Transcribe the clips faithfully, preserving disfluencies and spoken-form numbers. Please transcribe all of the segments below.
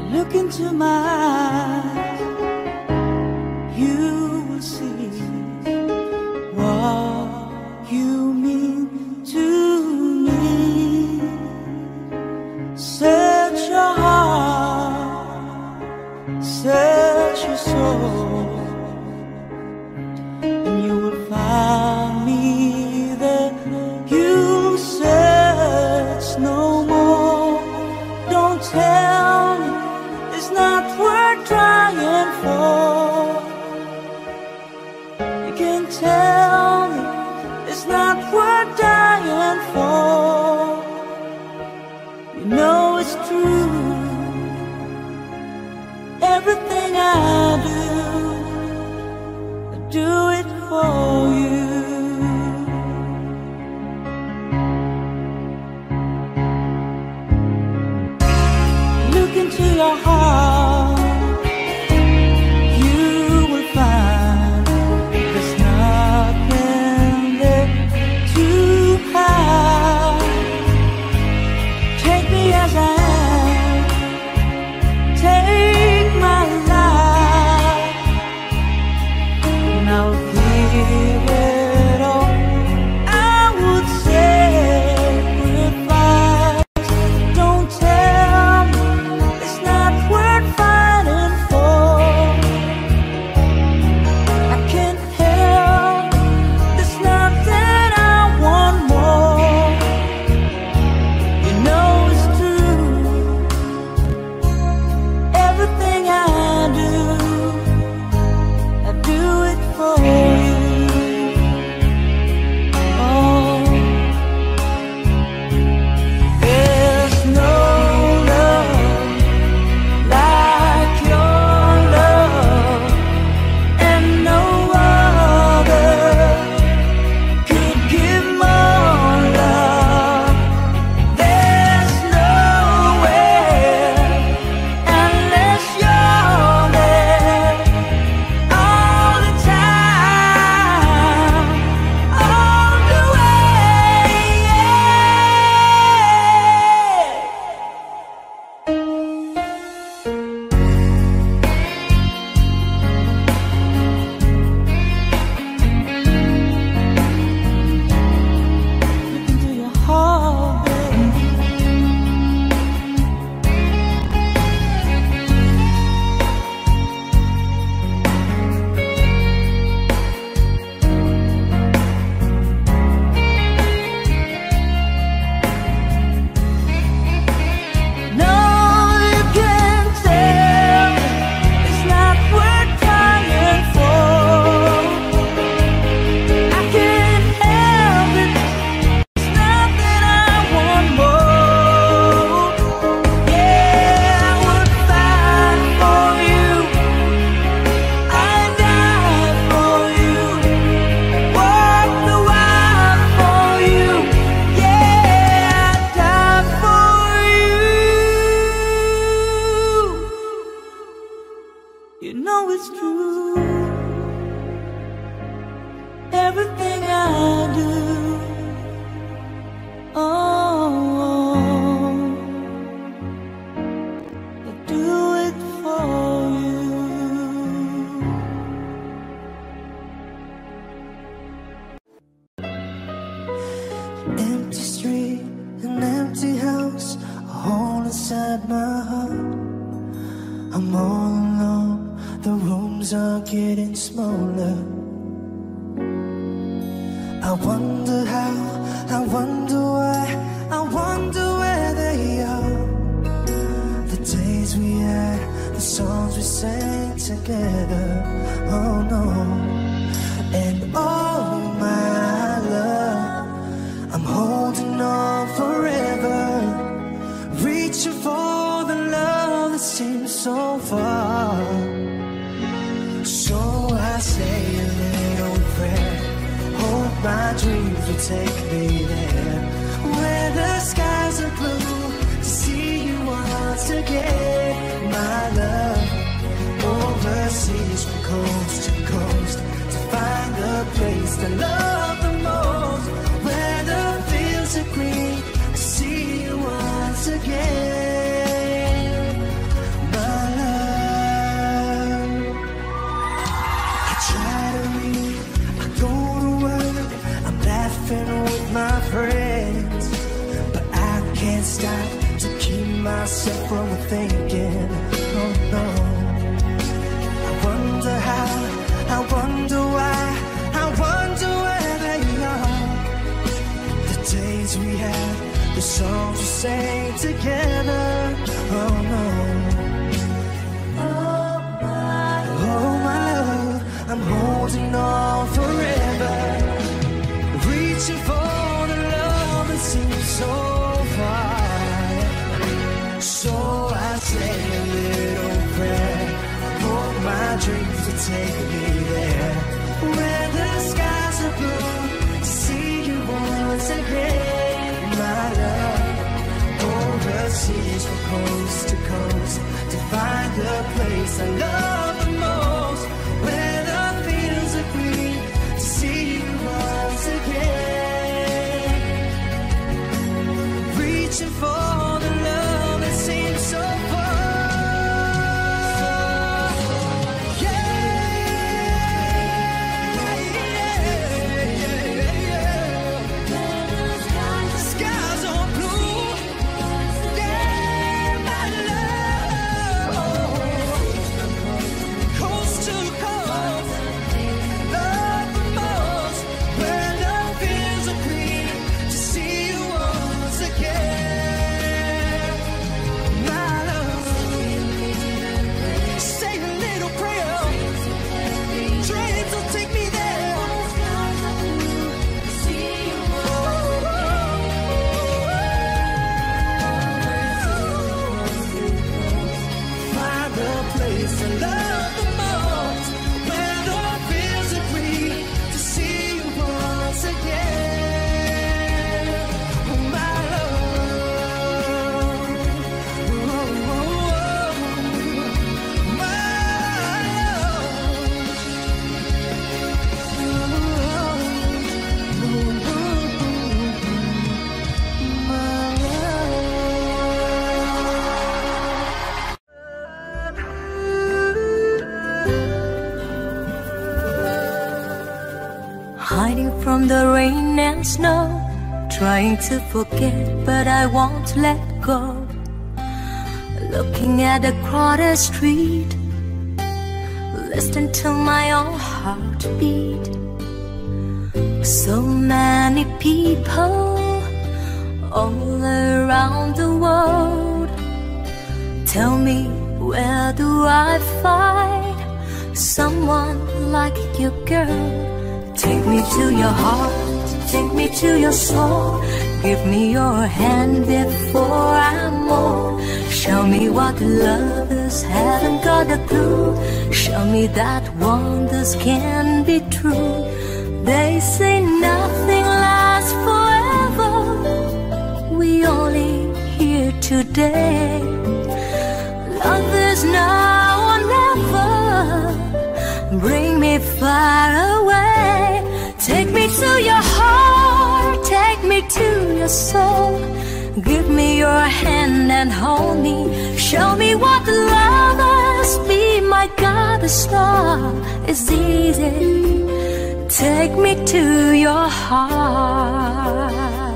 Look into my eyes, you will see what you mean to me. Search your heart, search your soul, and you will find me there. You'll search no more. Don't tell me it's not worth trying for. You can tell me it's not worth dying for. You know it's true. Everything I do, I do it for you. Look into your heart, you will find there's nothing there to hide. Take me as I am, take my life, and I'll give it all. I would sacrifice. Don't tell me it's not worth fighting for. I can't help, there's nothing I want more. You know it's true. Everything I do, I do it for you. Oh, there's no love like your love, and no other could give more love. There's nowhere unless you're there all the time, all the way. Look into your heart, baby. No, you can't tell me it's not worth trying for. I can't help it, it's nothing I want more. Yeah, I would fight for you, I'd die for you, walk the wild for you. Yeah, I'd die for you. You know it's true. Everything I do, oh, I do it for you. Empty street, an empty house, a hole inside my heart. I'm all alone, the rooms are getting smaller. I wonder how, I wonder why, I wonder where they are. The days we had, the songs we sang together. Oh no. And all my love, I'm holding on forever, reaching for the love that seems so far. So I say a little prayer, hope my dreams will take me there, where the skies are blue, to see you once again. My love, overseas from coast to coast, to find the place I love the most, where the fields are green, to see you once again. My from thinking, oh no. I wonder how, I wonder why, I wonder where they are. The days we had, the songs we sang together, oh no. Oh my, oh my love, I'm holding on forever, reaching for the love that seems so far. So I say a little prayer for my dreams to take me there, where the skies are blue, to see you once again, my love. Overseas from coast to coast, to find the place I love the most, where the fields are green, to see you once again. Reaching for the love that seems so far. Hiding from the rain and snow, trying to forget but I won't let go. Looking at a crowded street, listening to my own heartbeat. So many people all around the world. Tell me, where do I find someone like you, girl? Take me to your heart, take me to your soul. Give me your hand before I'm old. Show me what lovers haven't got a clue. Show me that wonders can be true. They say nothing lasts forever. We only here today. Love is now or never. Bring me far away. Take me to your heart, take me to your soul. Give me your hand and hold me. Show me what lovers be. My God, the star is easy. Take me to your heart.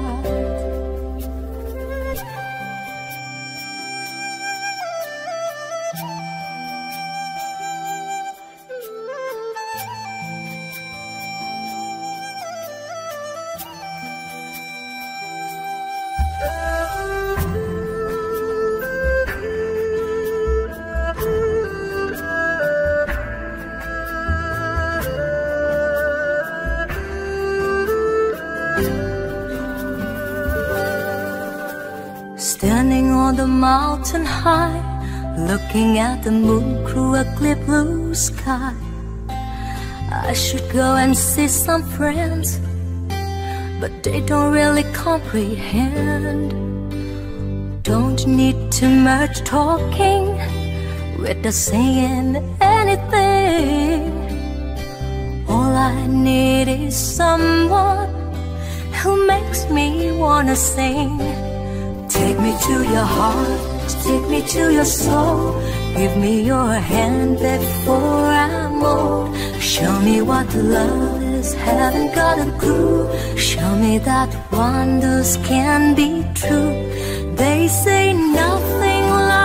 Standing on the mountain high, looking at the moon through a clear blue sky. I should go and see some friends, but they don't really comprehend. Don't need too much talking without saying anything. All I need is someone who makes me wanna sing. Take me to your heart, take me to your soul. Give me your hand before I'm old. Show me what love is, haven't got a clue. Show me that wonders can be true. They say nothing lasts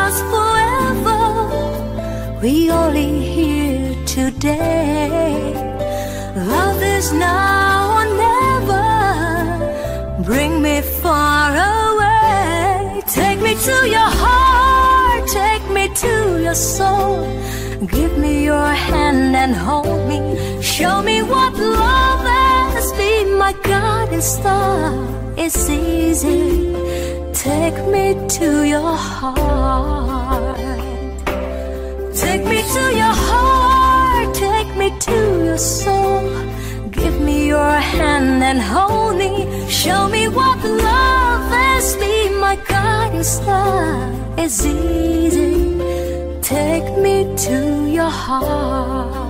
It's now or never. Bring me far away. Take me to your heart, take me to your soul. Give me your hand and hold me. Show me what love is. Be my guiding star. It's easy. Take me to your heart. Take me to your heart, take me to your soul. Give me your hand and hold me. Show me what love is. Be my guiding star. It's easy. Take me to your heart.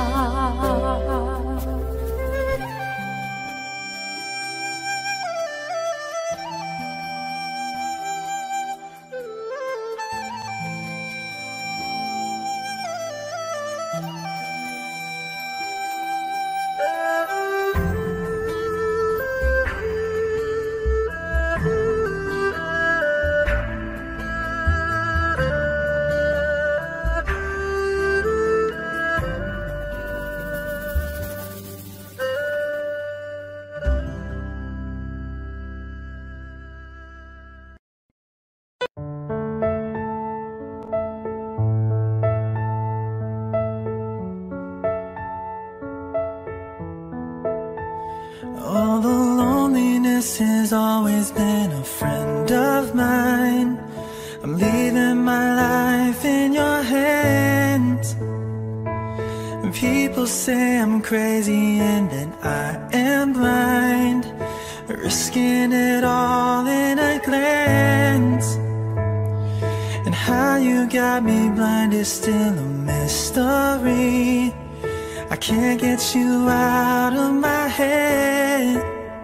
All the loneliness has always been a friend of mine. I'm leaving my life in your hands. And people say I'm crazy and that I am blind, risking it all in a glance. And how you got me blind is still a mystery. I can't get you out of my head.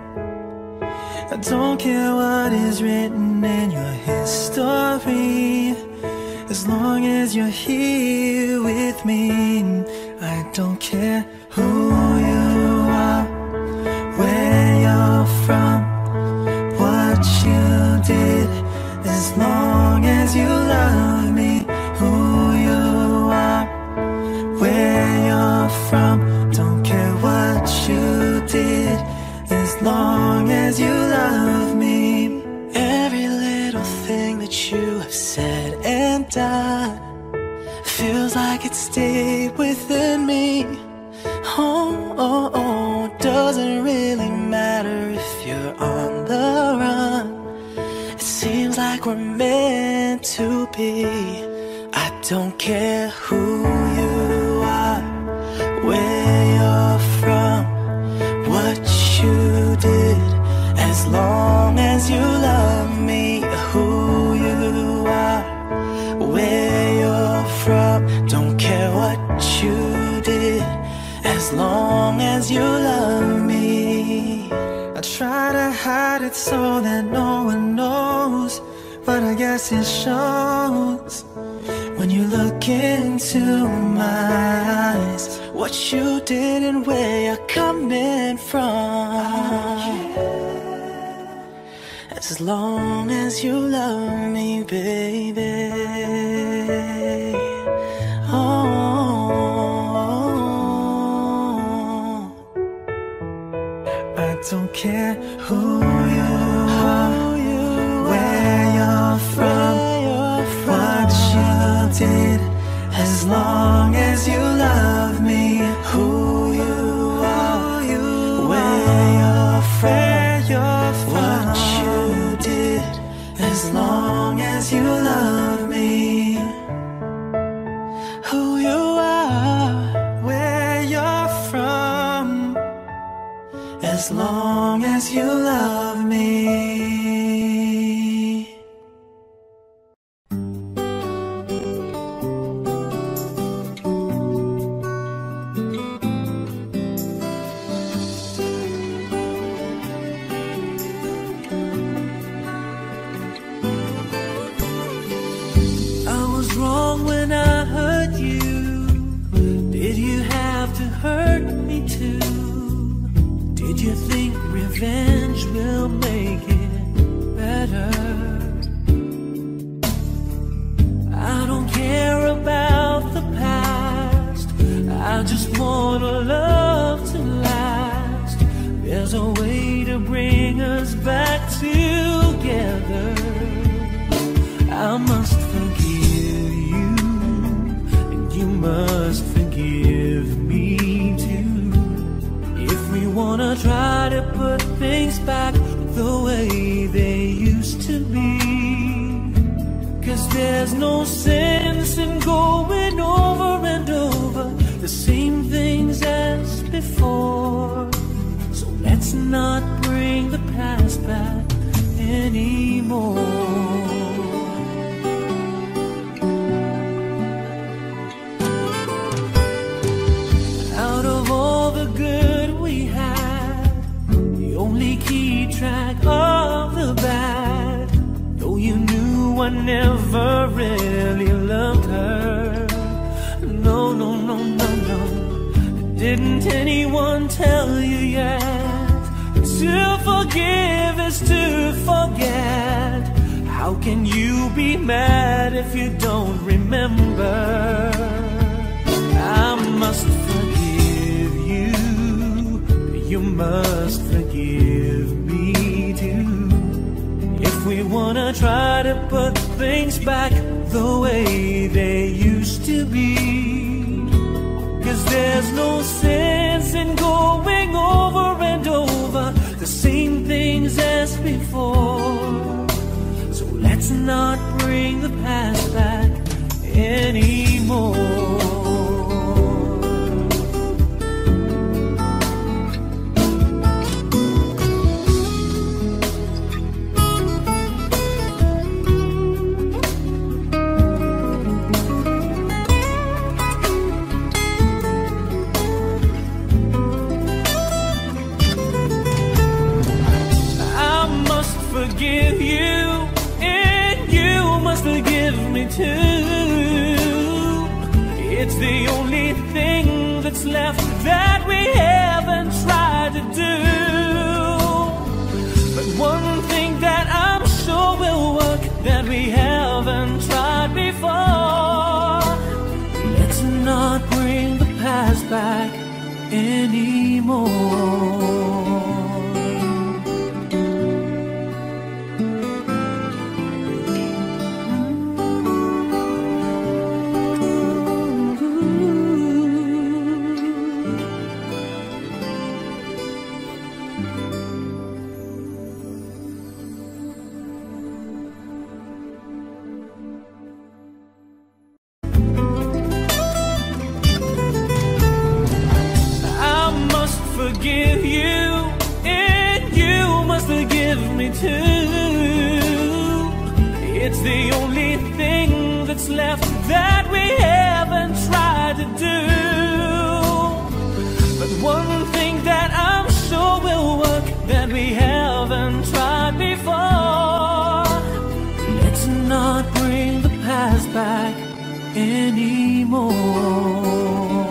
I don't care what is written in your history, as long as you're here with me. I don't care who you are, where you're from, what you did, as long as you love me. Who you are, where you're from, don't care what you did, as long as you love me. Every little thing that you have said and done feels like it stayed within me. Oh, oh, oh, doesn't really matter if you're on the run. It seems like we're meant to be. I don't care who you are, where you're from, what you did, as long as you love me. Who you are, where you're from, don't care what you did, as long as you love me. I try to hide it so that no one knows, but I guess it shows when you look into my eyes. What you did and where you're coming from, as long as you love me, baby. Oh, I don't care who you are, where you're from, what you did, as long as you love me. Who you are, where you're from, what you did, as long as you love me. Who you are, where you're from, as long as you love me. Wrong when I hurt you. Did you have to hurt me too? Did you think revenge will make it better? I don't care about the past, I just want a love to last. us back together. I must forgive you, and you must forgive me too. If we wanna try to put things back the way they used to be, 'cause there's no sense in going over and over the same things as before. So let's not bring the past back anymore. Out of all the good we had, you only keep track of the bad. Though you knew I never really loved her. No, no, no, no, no. Didn't anyone tell you yet? To forgive is to forget. How can you be mad if you don't remember? I must forgive you, you must forgive me too. If we wanna try to put things back the way they used to be, 'cause there's no sense in going over and over the same things as before. So let's not bring the past back anymore. Forgive you, and you must forgive me too. It's the only thing that's left that we haven't tried to do. But one thing that I'm sure will work that we haven't tried before. Let's not bring the past back anymore. Forgive you, and you must forgive me too. It's the only thing that's left that we haven't tried to do. But one thing that I'm sure will work that we haven't tried before. Let's not bring the past back anymore.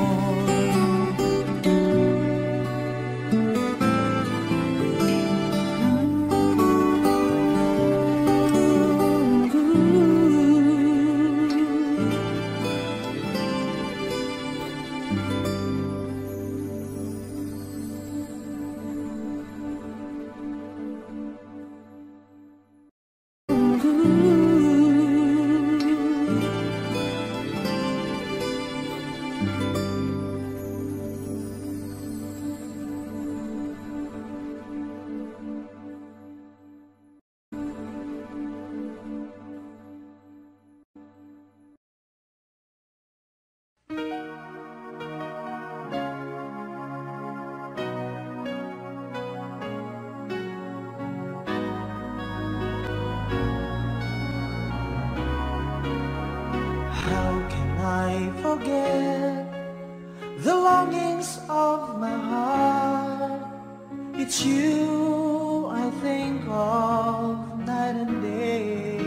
Forget the longings of my heart. It's you I think of night and day.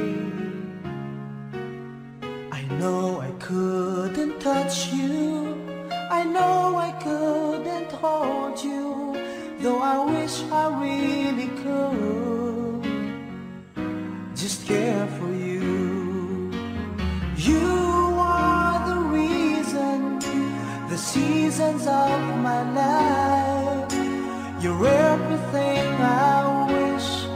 I know I couldn't touch you, I know I couldn't hold you, though I wish I really could just care for you. You seasons of my life, you're everything I wish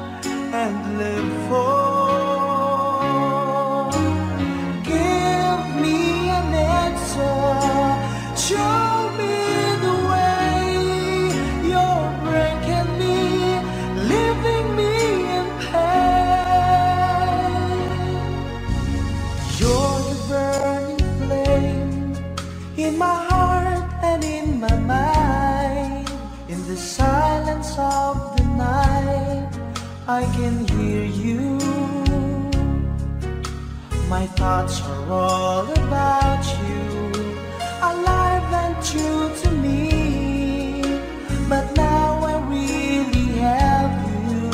I can hear you. My thoughts are all about you, alive and true to me. But now I really have you,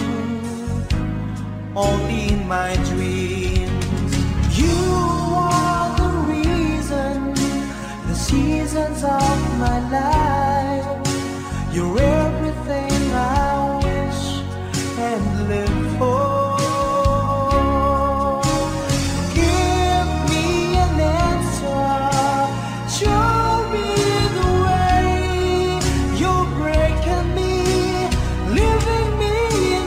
only in my dreams. You are the reason, the seasons of my life. You're everything I wish and live for. Give me an answer, show me the way. You're breaking me, leaving me in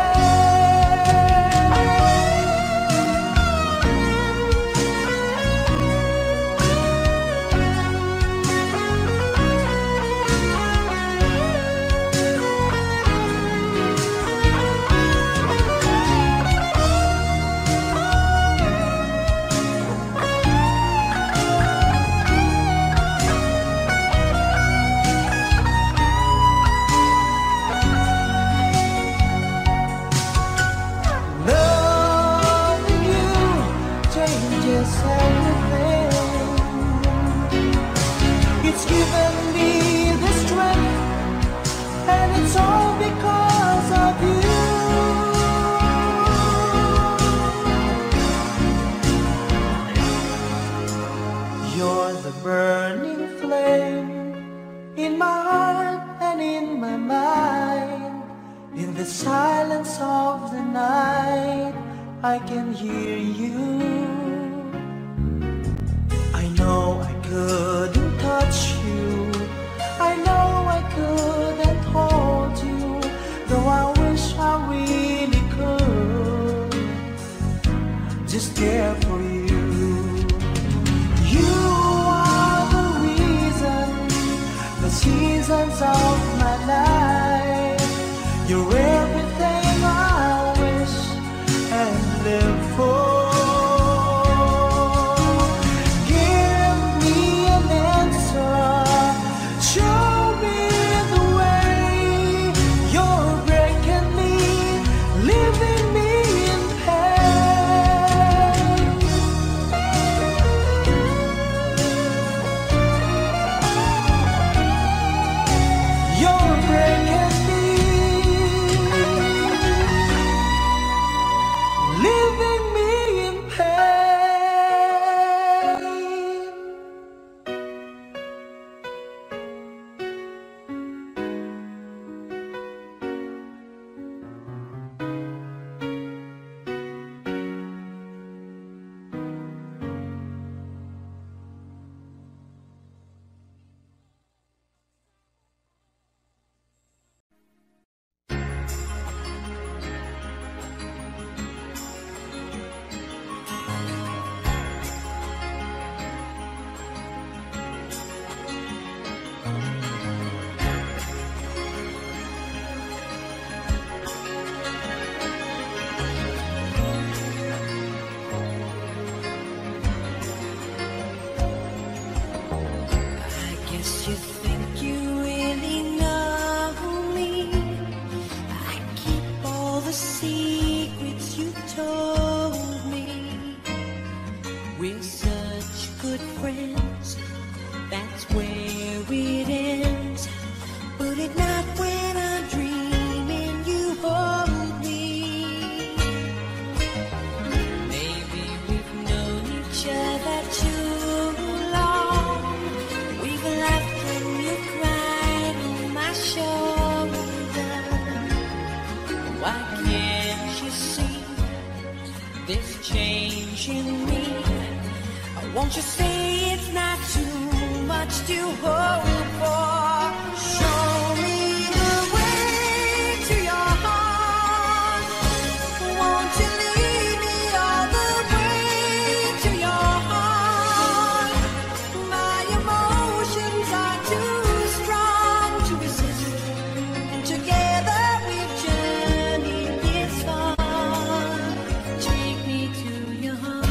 loving you changes everything. It's given me the strength, and it's all because of you. You're the burning flame in my heart and in my mind. In the silence of the night, I can hear you. I know I couldn't touch you, I know I couldn't hold you, though I wish I really could just care for you. You are the reason, the seasons of my life. You're everything I wish and live for. Give me an answer, show me the way. You're breaking me, leaving me in pain. You're breaking me, leaving me in pain. I guess you think you really know me. I keep all the secrets you told me. We're such good friends, that's where it ends. But at night when I'm dreaming, you hold me. Maybe we've known each other too long. We've laughed when you cried on my shoulder. Why can't you see this change in me? Won't you say it's not too much to hope for? Show me the way to your heart. Won't you lead me all the way to your heart? My emotions are too strong to resist, and together we've journeyed this far. Take me to your heart.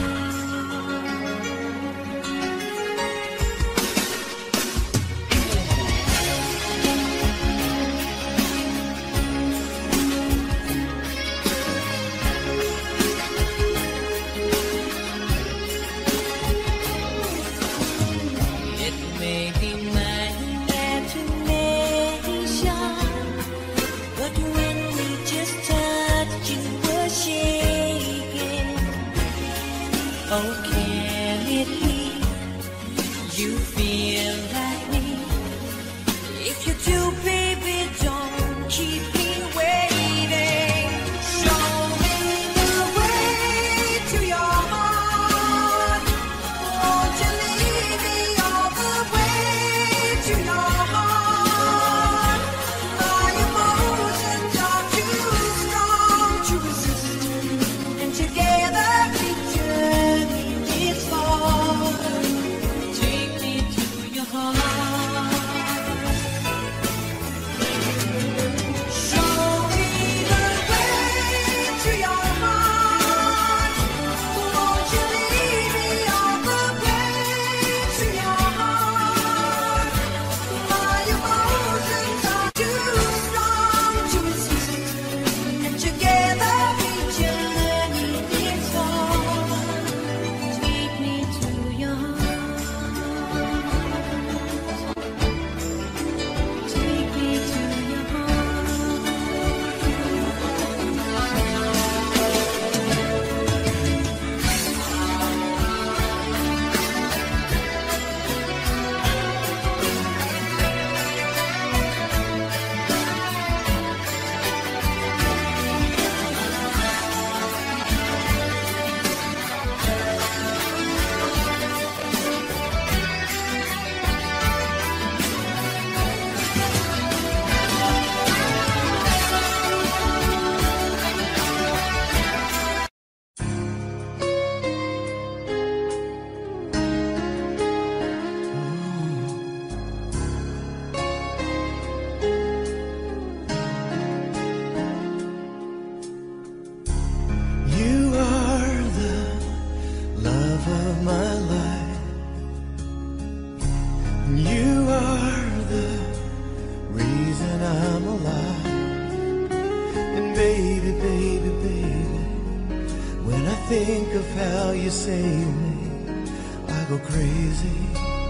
You are the reason I'm alive. And baby, baby, baby, when I think of how you save me, I go crazy.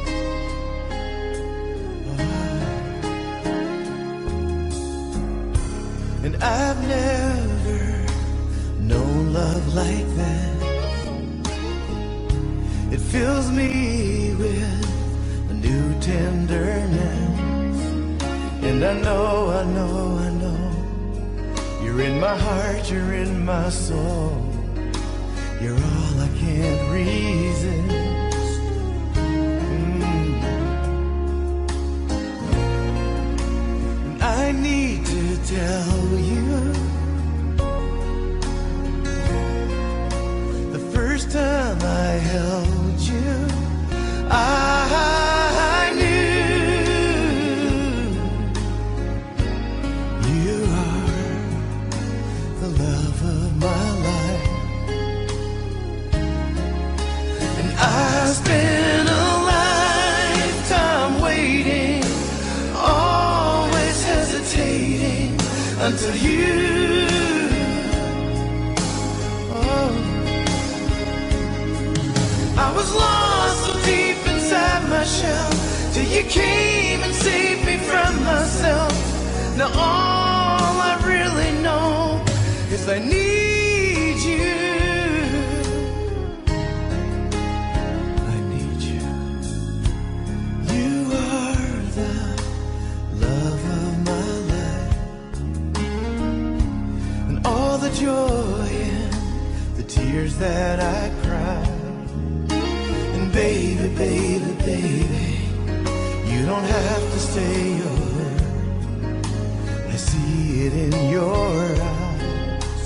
And I've never known love like that. It fills me with a new tenderness. And I know, I know, I know, you're in my heart, you're in my soul. You're all I can't resist. Mm. And I need to tell you, the first time I held you, I knew you are the love of my life. And I spent a lifetime waiting, always hesitating, until you, oh, I was lost so deep inside my shell, till you came and saved me from myself. Now all I really know is I need you. I need you. You are the love of my life. All the joy and the tears that I cried. And baby, baby, baby, you don't have to stay over. I see it in your eyes.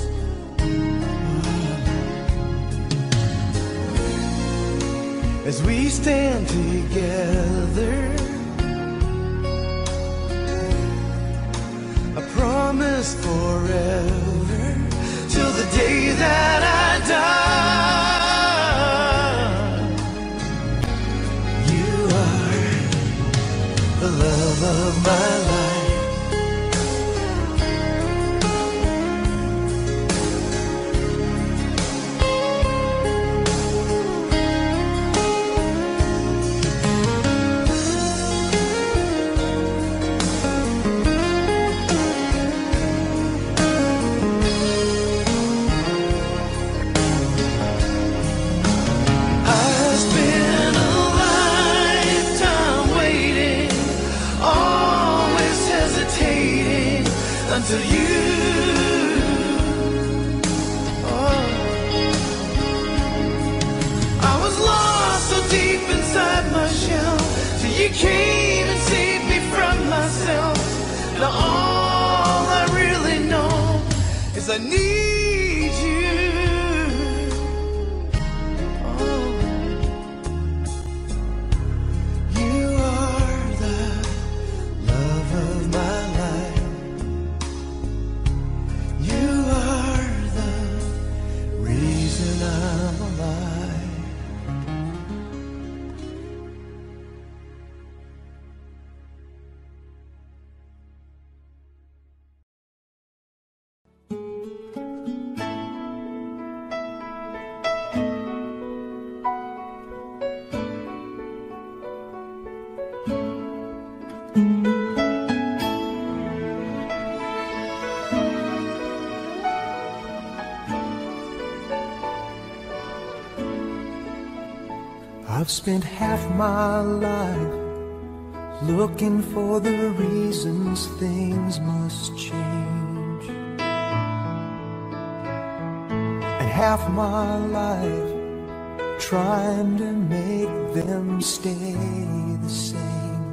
As we stand together, I promise forever, till the day that I die. You are the love of my life. Until you, oh, I was lost so deep inside my shell, till you came and saved me from myself. Now all I really know is I need you. Oh, you are the love of my life. You are the reason I'm alive. I've spent half my life looking for the reasons things must change, and half my life trying to make them stay the same.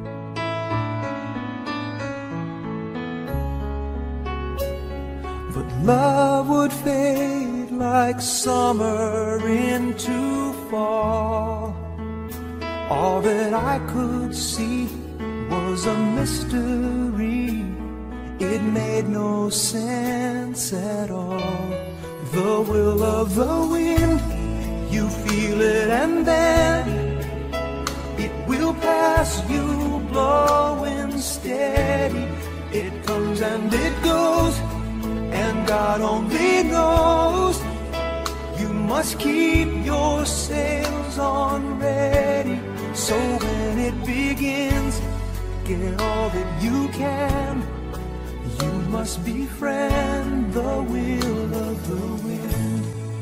But love would fade like summer into fall. All that I could see was a mystery. It made no sense at all. The will of the wind, you feel it and then it will pass pass you blowing steady. It comes and it goes, and God only knows. You must keep your sails on ready, so when it begins, get all that you can. You must befriend the will of the wind.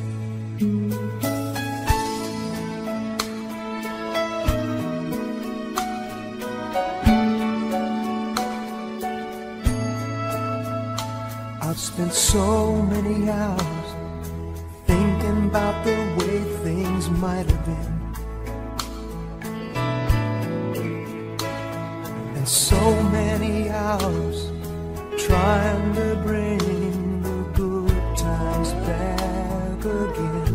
I've spent so many hours thinking about the way things might have been, and so many hours trying to bring the good times back again.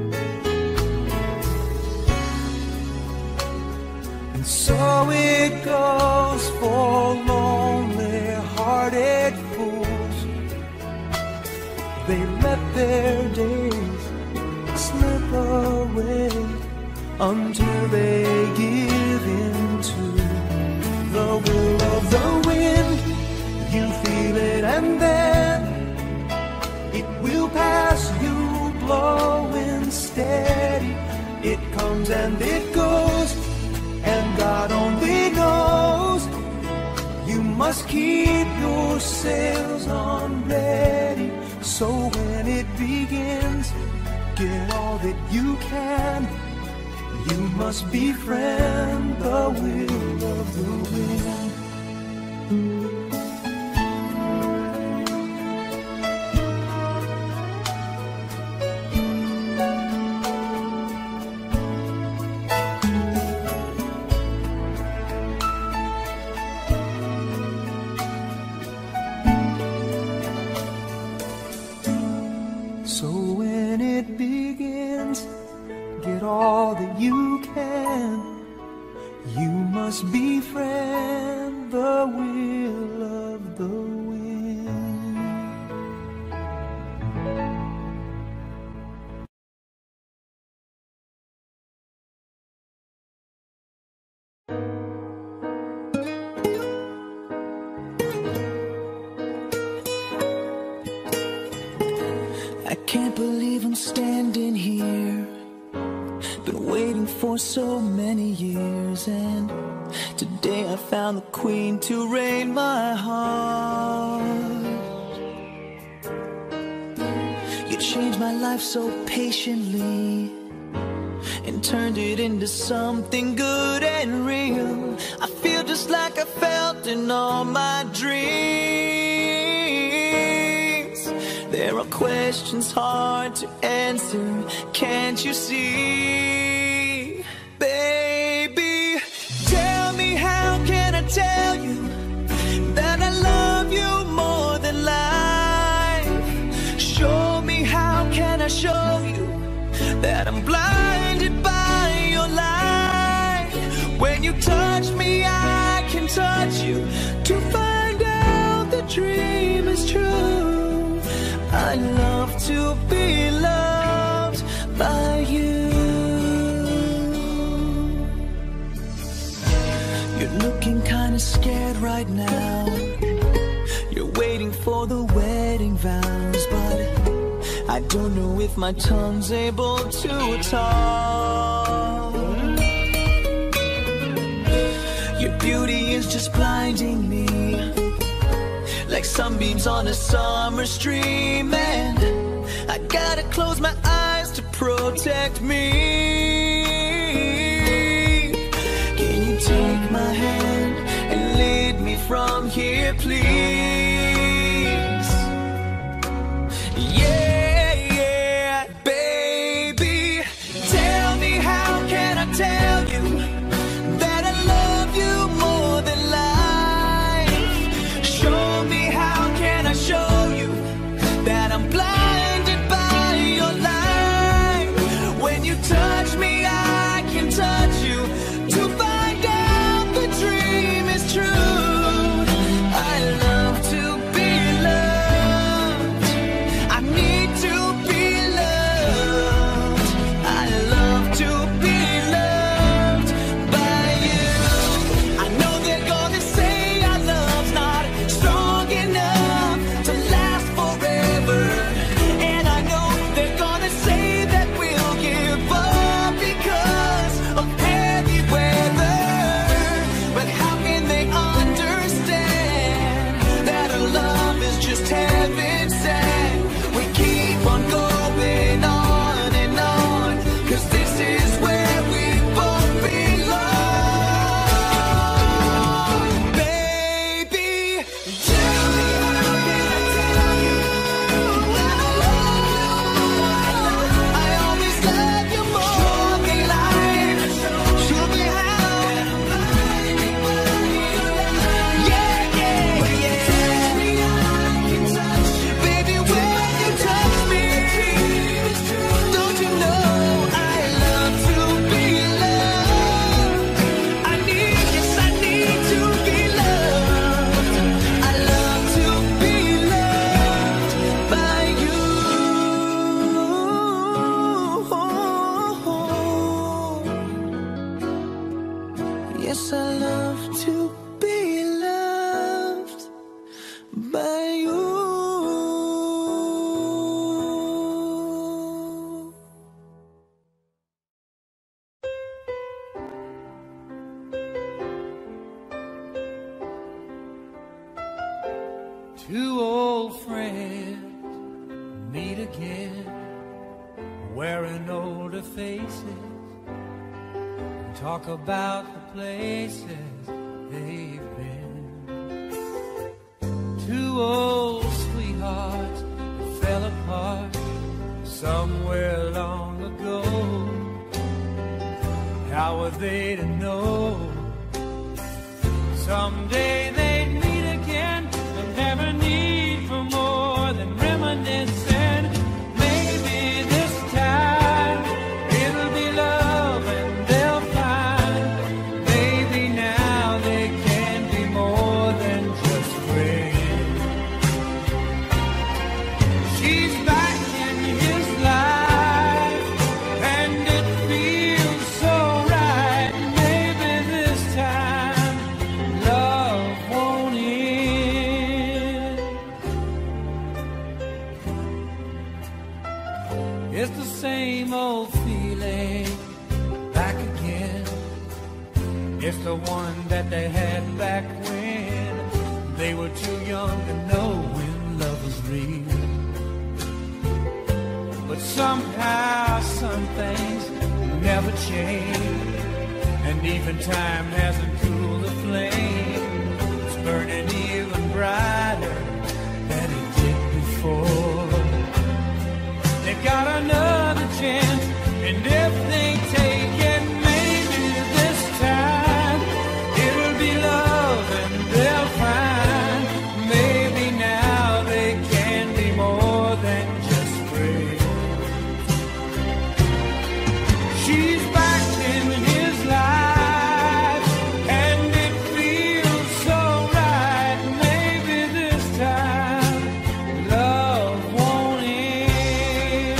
And so it goes for lonely-hearted fools. They let their days slip away until they give in to the will of the wind. You feel it and then it will pass you blowing steady. It comes and it goes, and God only knows. You must keep your sails on ready, so when it begins, get all that you can. You must befriend the will of the wind. So when it begins, get all that you can. You must befriend the will of the wind. I can't believe I'm standing here. Been waiting for so many years, and today I found the queen to reign my heart. You changed my life so patiently and turned it into something good and real. I feel just like I felt in all my dreams. There are questions hard to answer, can't you see? Baby, tell me, how can I tell you that I love you more than life? Show me, how can I show you that I'm blinded by your light? When you touch me, I can touch you to find out the dream is true. I love to be loved by you. You're looking kinda scared right now. You're waiting for the wedding vows, but I don't know if my tongue's able to talk. Your beauty is just blinding me, like sunbeams on a summer stream, and I gotta close my eyes to protect me. Can you take my hand and lead me from here, please? Yeah, yeah, baby, tell me, how can I tell you that I love you more than life? Show me, how can I show you that I'm blinded by your light? When you touch me, Yes, I love to be loved by you. Two old friends meet again, wearing older faces, talk about the places they've been. Two old sweethearts fell apart somewhere long ago. How were they to know someday they'd meet again and have a need for more than reminiscing? Maybe this time it'll be love and they'll find. Maybe now they can be more than just friends. She's back in his life and it feels so right. Maybe this time love won't end. It's the same old feeling back again. It's the one that they had back when they were too young to know when love was real. But somehow some things never change, and even time hasn't cooled the flame. It's burning even brighter than it did before. They've got another chance, and if they take it, maybe this time it'll be love and they'll find. Maybe now they can be more than just friends. She's back in his life and it feels so right. Maybe this time love won't end.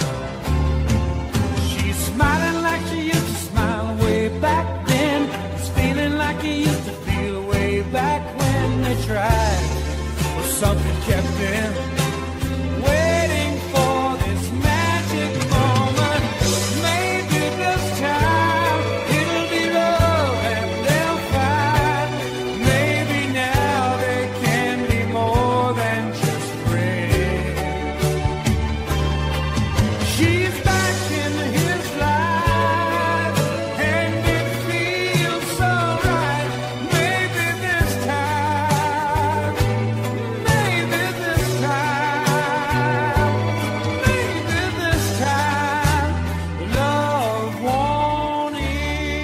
She's smiling like she used to smile way back then. She's feeling like he used to feel way back when they tried. But something kept them waiting for this magic moment. Maybe this time it'll be love and they'll find. Maybe now they can be more than just friends. She's back in his life and it feels so right. Maybe this time, maybe this time, maybe this time love won't end.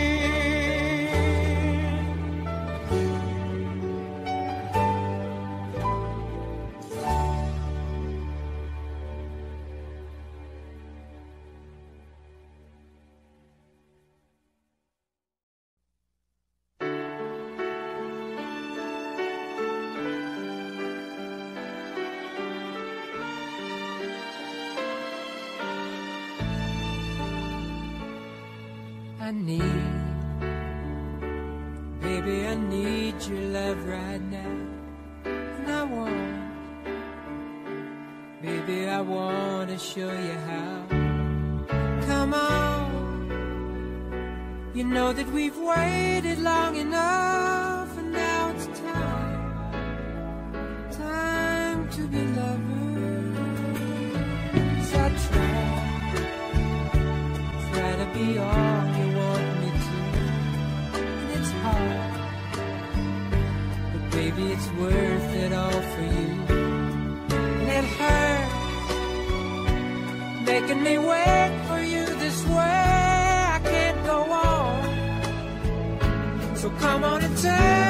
I need, baby, I need your love right now. And I want, baby, I want to show you how. Come on, you know that we've waited long enough, and now it's time, time to be lovers. I try, try to be all you want me to, and it's hard, but baby, it's worth it all for you. And it hurts making me wait for you this way. I can't go on, so come on and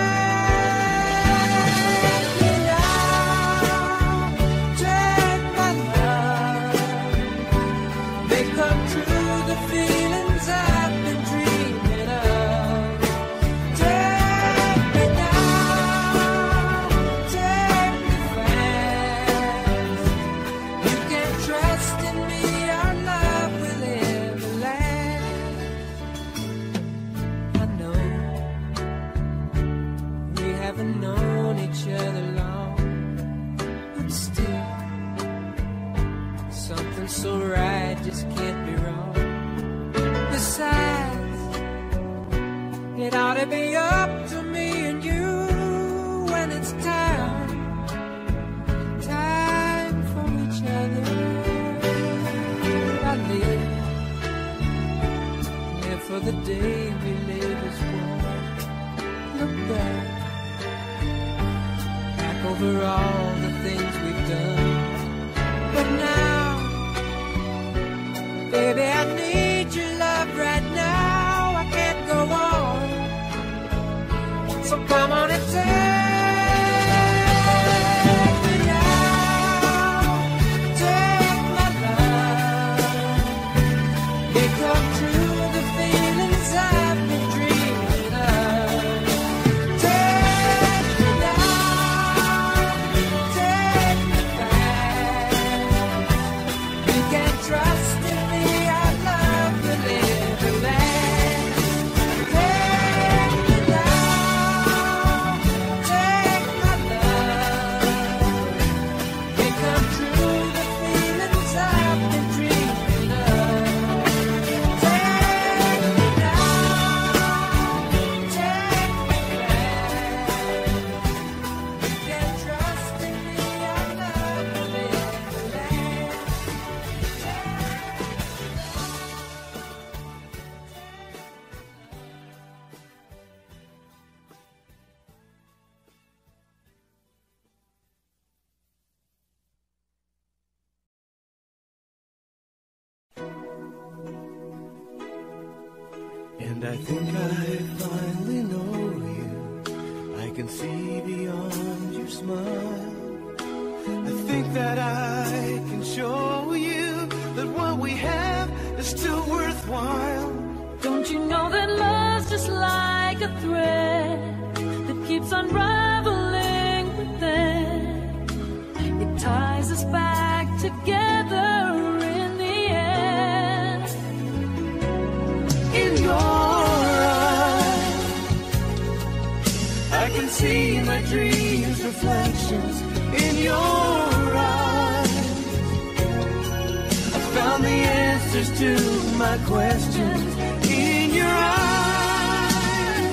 take me now, take my love, make come true the feelings I've been dreaming of. Take me now, take me fast. You can trust in me, our love will ever last. I know gonna be up to me and you when it's time, time for each other. I live, live for the day we live as one. Look back, back over all the things we've done. But now, baby, I need your love right now. I can't go on. So come on and take me now. Take my love. Become true the feelings I've been dreaming of. Take me now. Take me back. You can trust in me. I love the little land. Take me now. Take my love. Become true the feelings I've been dreaming of. Take me now. Take me back. You can trust in me. I love the little land. And I think I finally know you. I can see beyond your smile. I think that I can show you that what we have is still worthwhile. Don't you know that love's just like a thread that keeps unraveling within? It ties us back together in the end. In your eyes, I can see my dreams' reflections. In your eyes, I found the answers to my questions. In your eyes,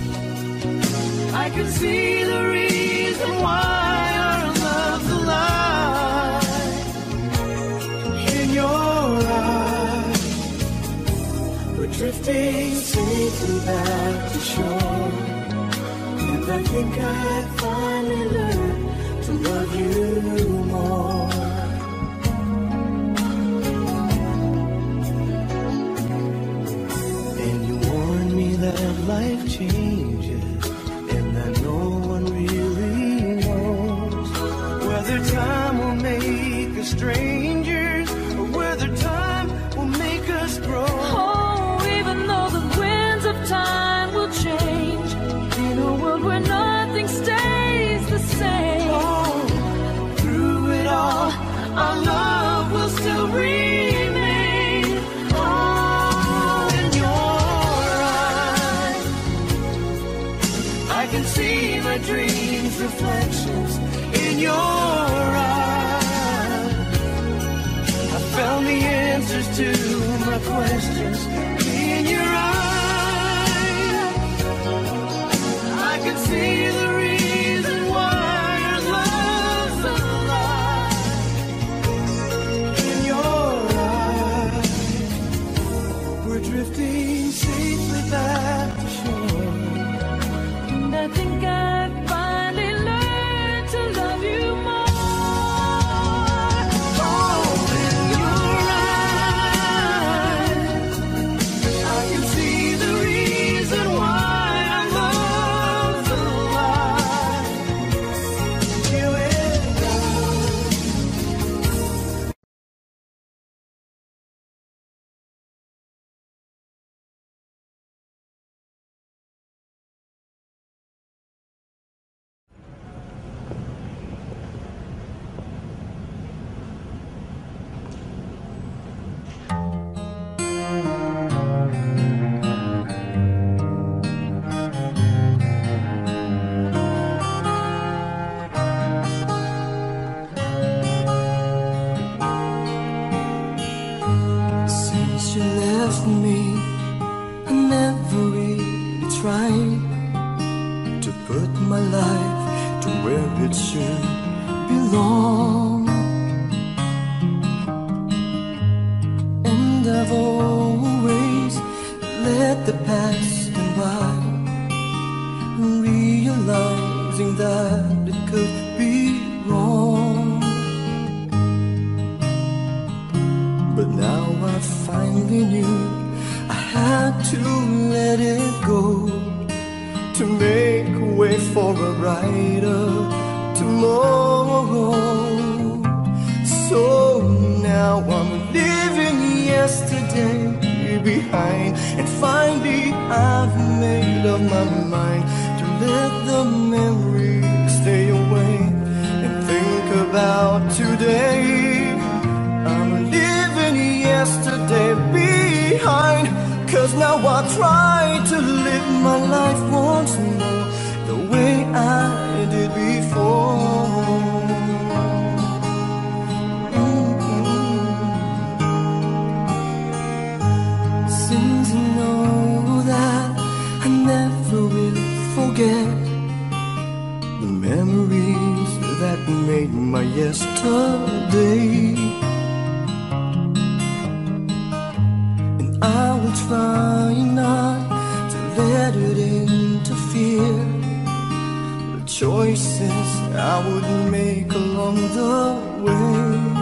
I can see the reason why our love's alive. In your eyes, we're drifting safely back to shore. And I think I finally learned to love you more. And you warned me that life changes, and that no one really knows whether time will make us strangers or whether time will make us grow. Oh, even though the winds of time will change, in a world where nothing stays the same. Oh, through it all, our love will still remain. Oh, in your eyes, I can see my dreams' reflections. In your eyes, I found the answers to my questions. In your eyes, I can see the reason why our love's alive. In your eyes, we're drifting safely back to shore. And I think I finally learned to love you more. Oh, in your eyes, trying to put my life to where it should belong. And I've always let the past come by, realizing that it could be wrong. But now I finally knew I had to let it go to make way for a brighter tomorrow. So now I'm leaving yesterday behind, and finally I've made up my mind to let the memories stay away and think about today. I'm leaving yesterday behind, 'cause now I try to live my life once more the way I did before. Mm-hmm. Since I know that I never will forget the memories that made my yesterday, I will try not to let it interfere the choices I would make along the way.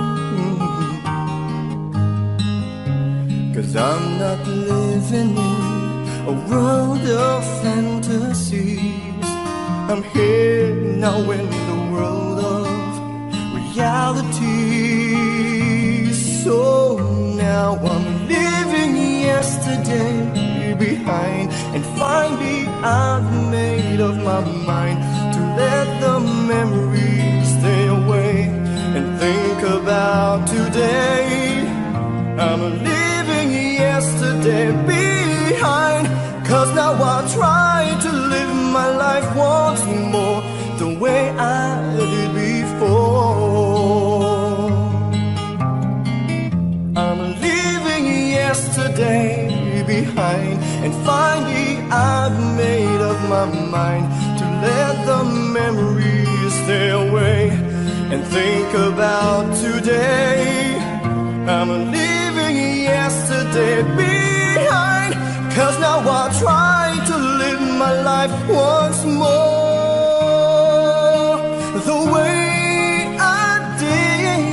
'Cause I'm not living in a world of fantasies. I'm here now in the world of reality. So now I'm leaving yesterday behind, and finally I've made up my mind to let the memories stay away and think about today. I'm leaving yesterday behind, 'cause now I try to live my life once more the way I did before. I'm leaving yesterday behind, and finally I've made up my mind to let the memories stay away and think about today. I'm leaving yesterday behind, 'cause now I try to live my life once more the way I did.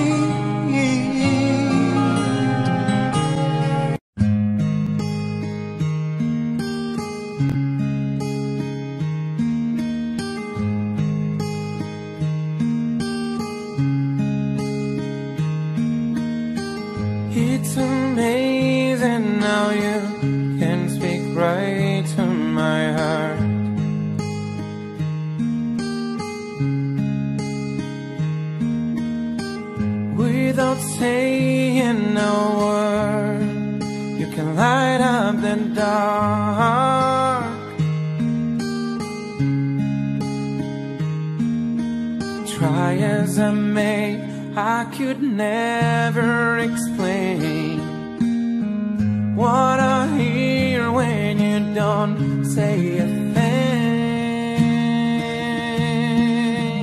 It's amazing how you can speak right to my heart. Without saying a word, you can light up the dark. Try as I may, I could never explain what I hear when you don't say a thing.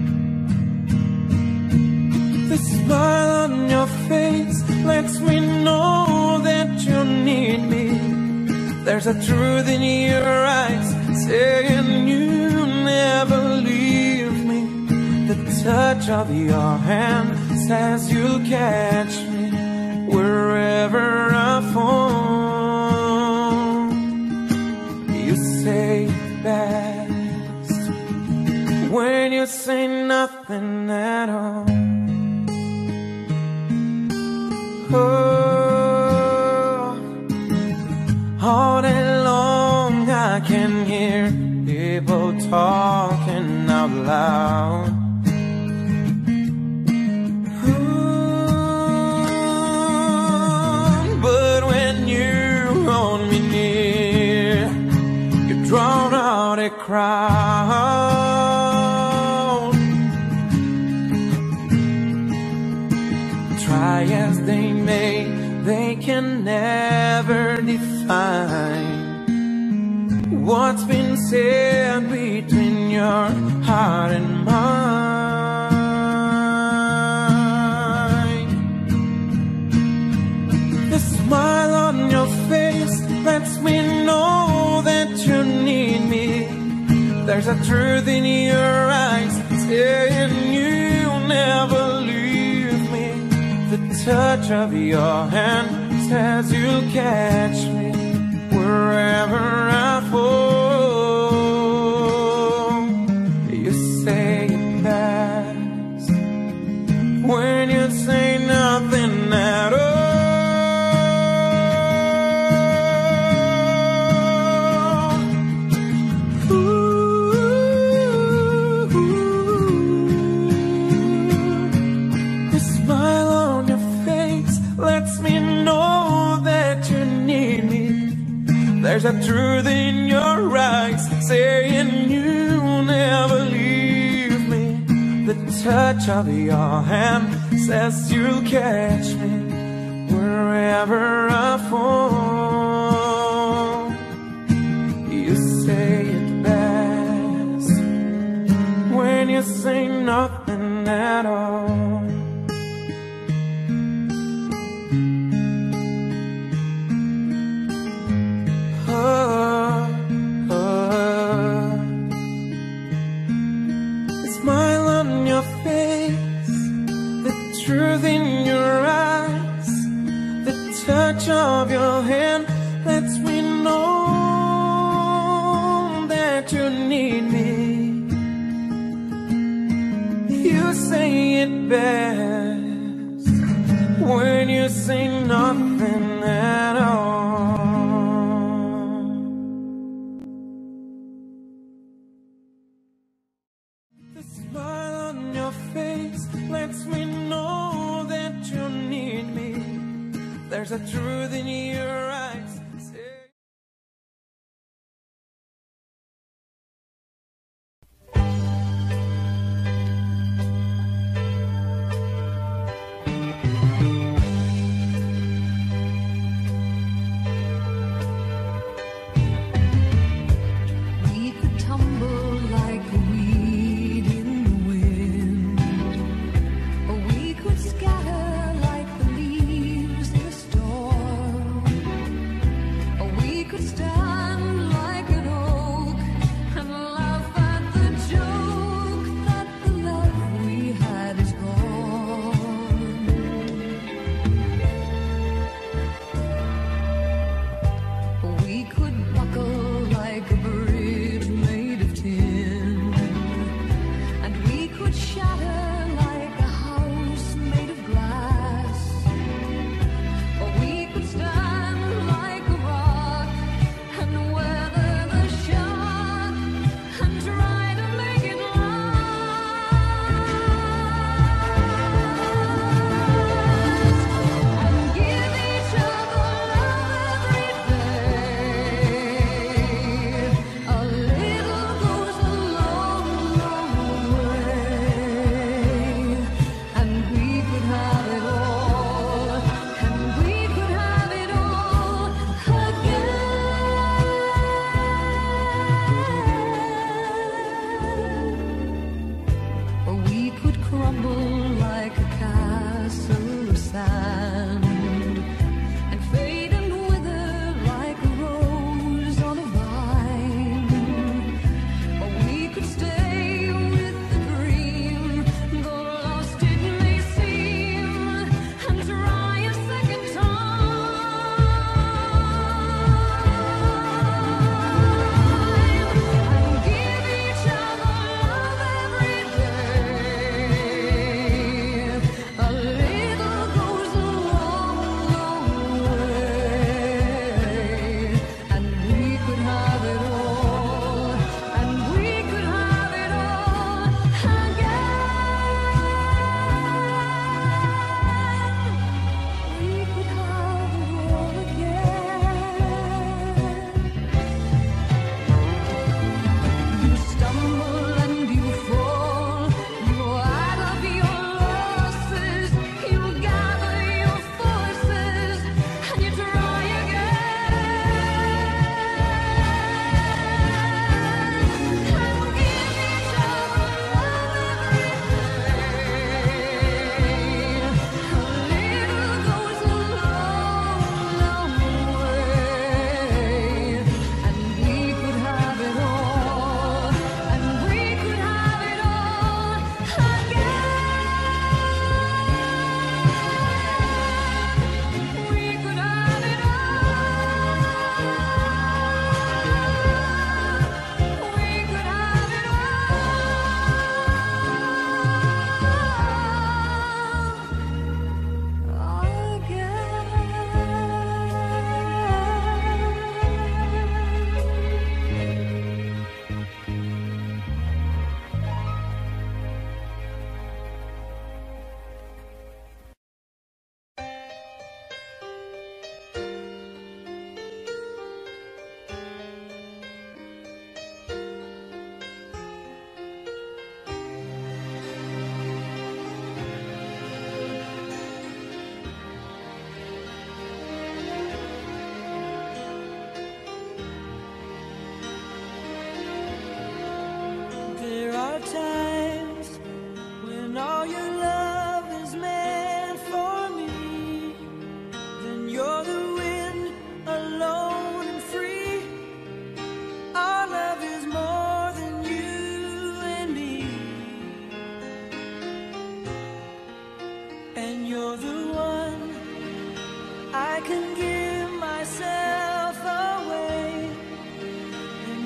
The smile on your face lets me know that you need me. There's a truth in your eyes saying you never leave me. The touch of your hand says you'll catch me wherever I fall. You say best when you say nothing at all. Oh, all day long I can hear people talking out loud. Drown out a crowd. Try as they may, they can never define what's been said between your heart and mine. The smile on your face lets me know that you need me. There's a truth in your eyes saying you'll never leave me. The touch of your hand says you'll catch me wherever I fall. You say it best when you say nothing at all. There's a truth in your eyes saying you'll never leave me. The touch of your hand says you'll catch me wherever I fall. You say it best when you say nothing at all. Truth in your eyes, the touch of your hand lets me know that you need me. You say it best when you say nothing at all. The smile on your face lets me know that you need me. There's a truth in your eyes. We could tumble like a weed in the wind, or we could scatter like the leaves in a storm.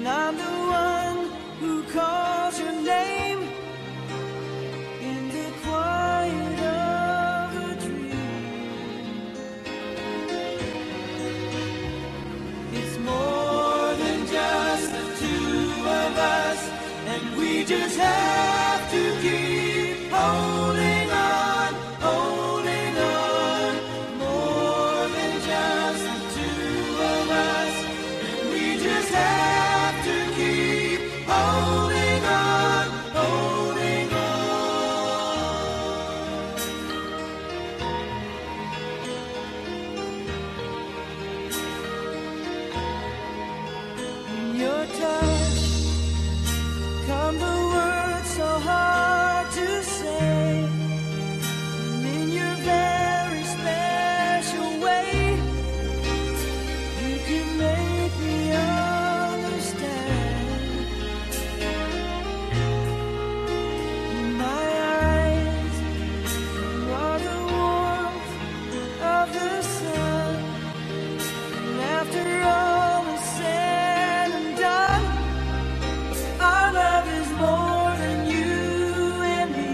and I'm the one who calls your name in the quiet of a dream. It's more than just the two of us, and we just have to keep holding on, holding on. More than just the two of us, and we just have to keep holding on, holding on. In your touch come the words so hard to say, and in your very special way, you can make me understand. In my eyes, you are the warmth of the sun, and after all is said and done, our love is more than you and me.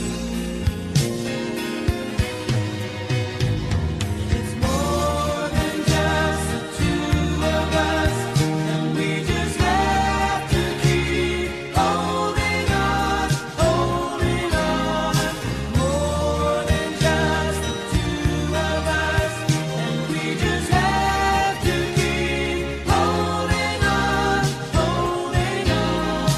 It's more than just the two of us, and we just have to keep holding on, holding on. More than just the two of us, and we just have to keep holding on, holding on.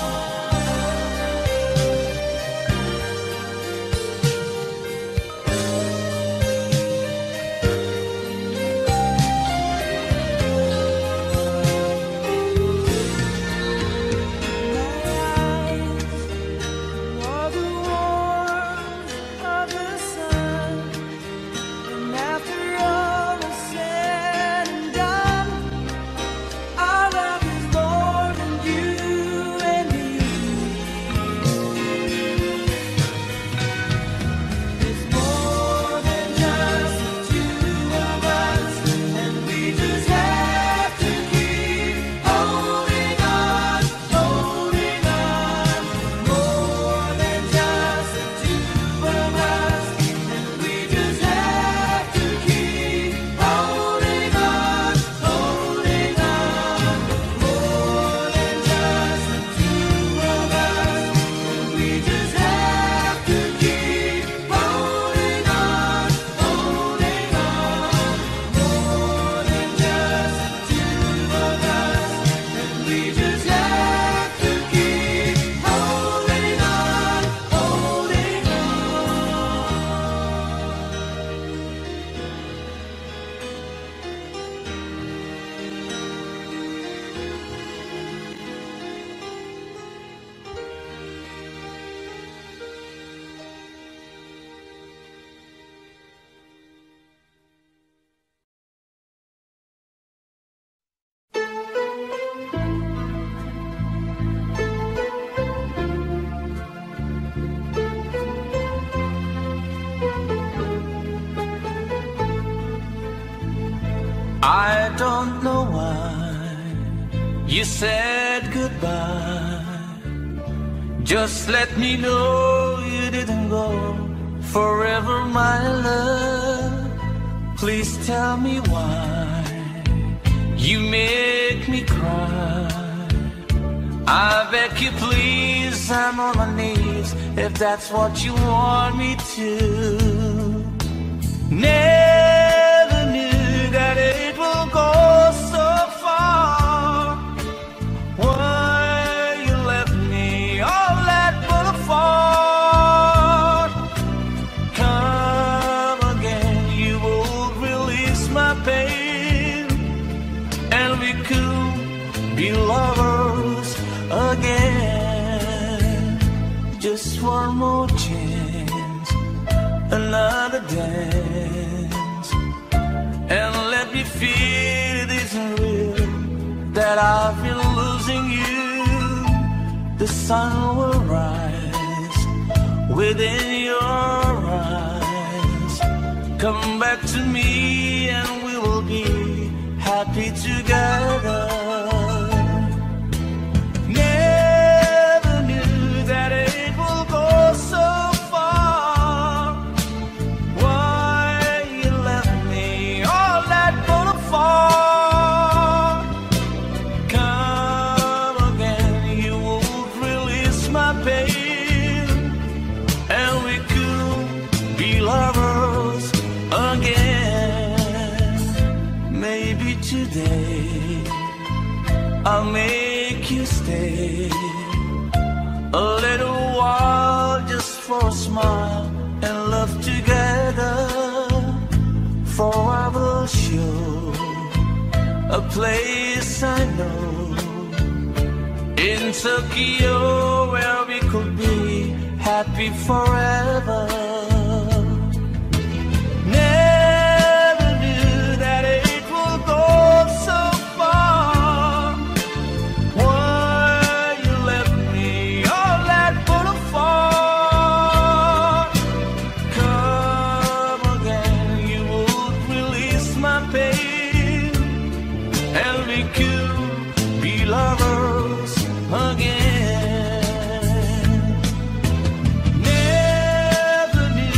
I don't know why you said goodbye. Just let me know you didn't go forever, my love. Please tell me why you make me cry. I beg you please, I'm on my knees if that's what you want me to. Never knew that it will go so far. Why you left me all that but a fault. Come again, you will release my pain, and we could be lovers again. Just one more chance, another dance, and let me feel it isn't real that I've been losing you. The sun will rise within your eyes. Come back to me and we will be happy together. make you stay a little while just for a smile and love together. For I will show a place I know in Tokyo where we could be happy forever. Never knew that it would go so far. Why you left me all that put apart? Come again, you would release my pain, and we could be lovers again. Never knew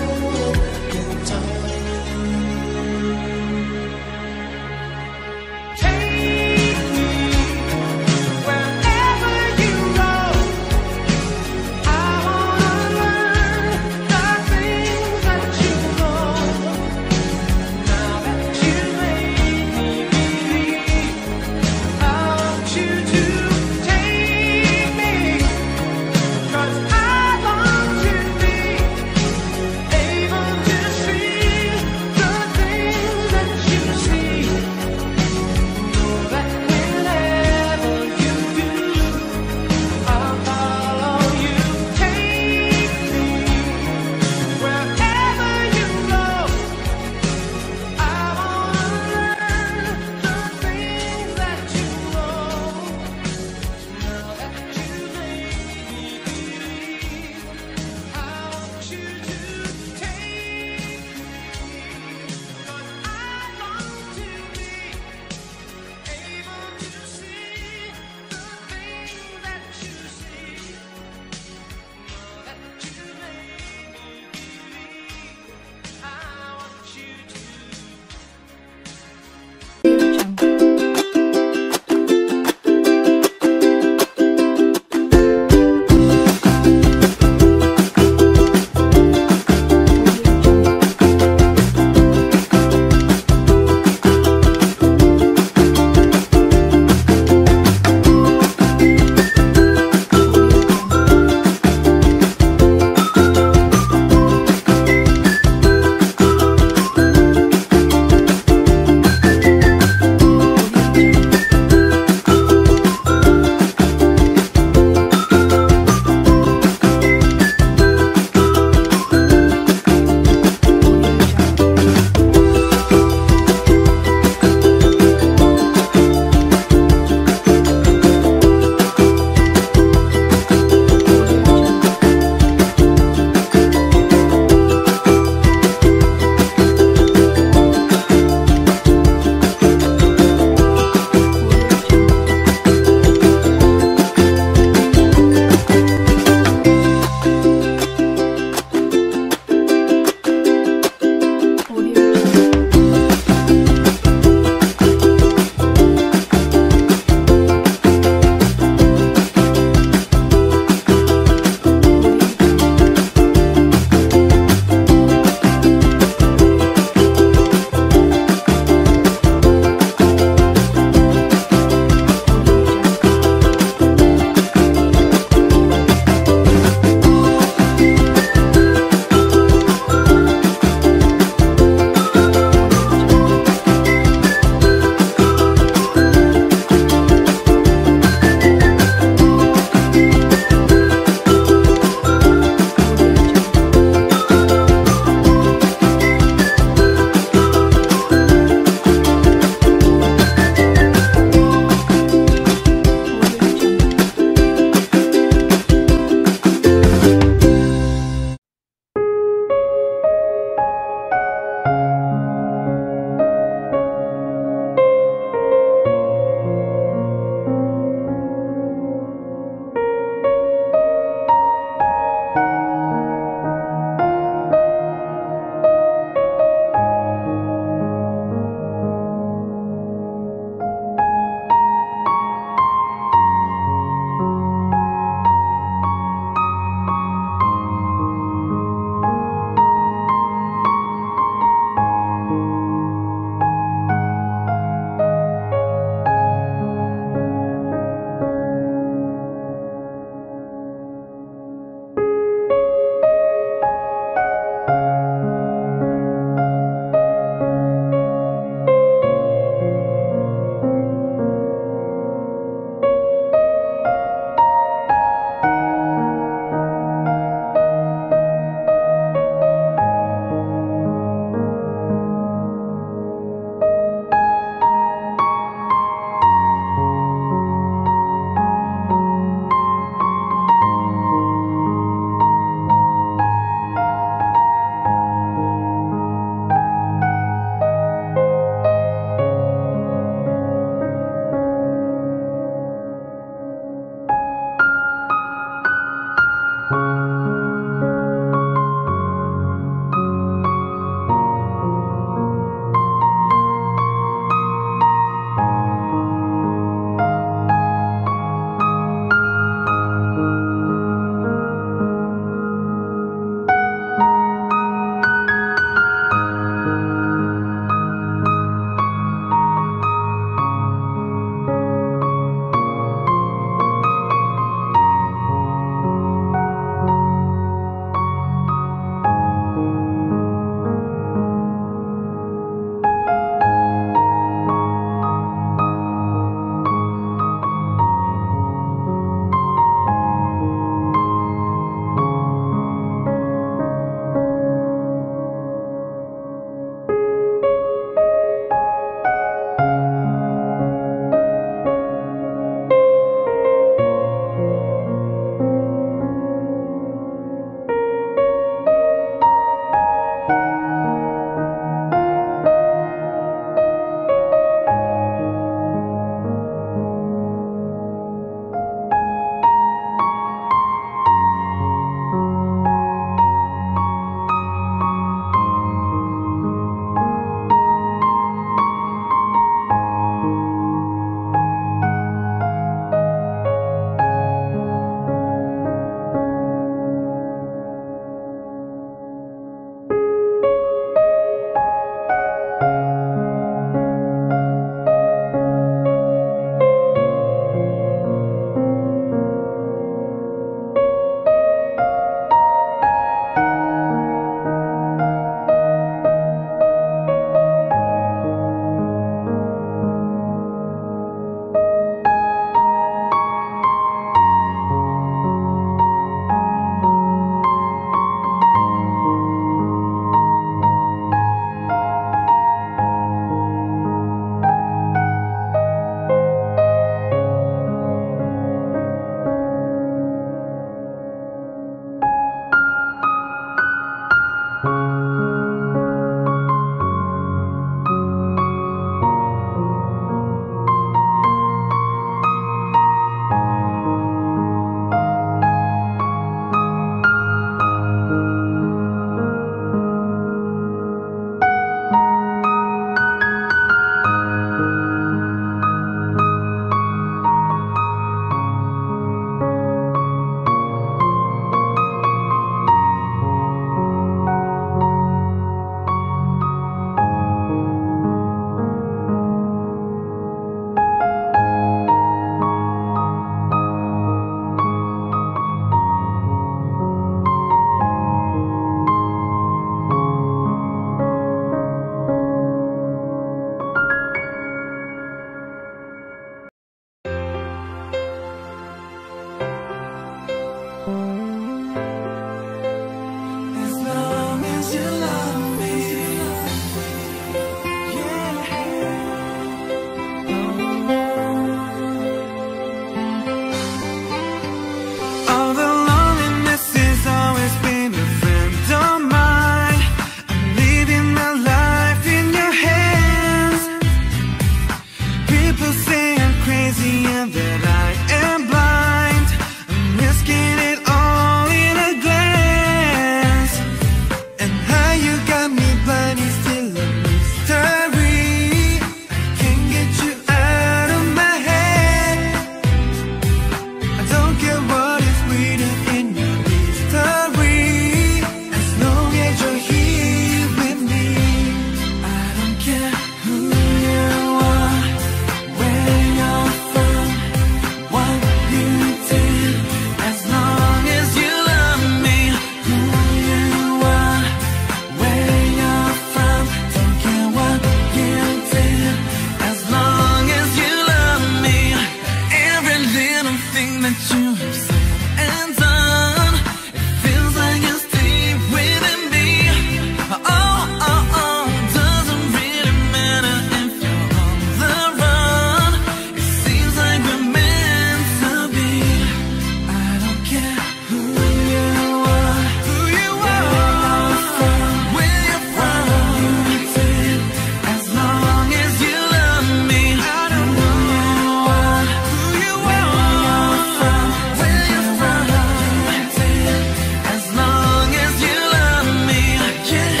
People say I'm crazy and that I am blind. I'm risking it all in a glance. And how you got me blind is still a mystery. I can't get you out of my head. I don't care what is written in your history, as long as you're here with me. I don't care who you are, where you're from, what you did, as long as you love me. Who you are, where you're from, don't care what you did, as long as you love me. Every little thing that you have said and done, it feels like it's deep within me. Oh, oh, oh, doesn't really matter if you're on the run. It seems like we're meant to be. I don't care who you are, who you are, where you're from, where you're from, you did, as long as you love me. I don't know who you are, who you are, where you're from, where you're from, you did, as long as you love me. Yeah.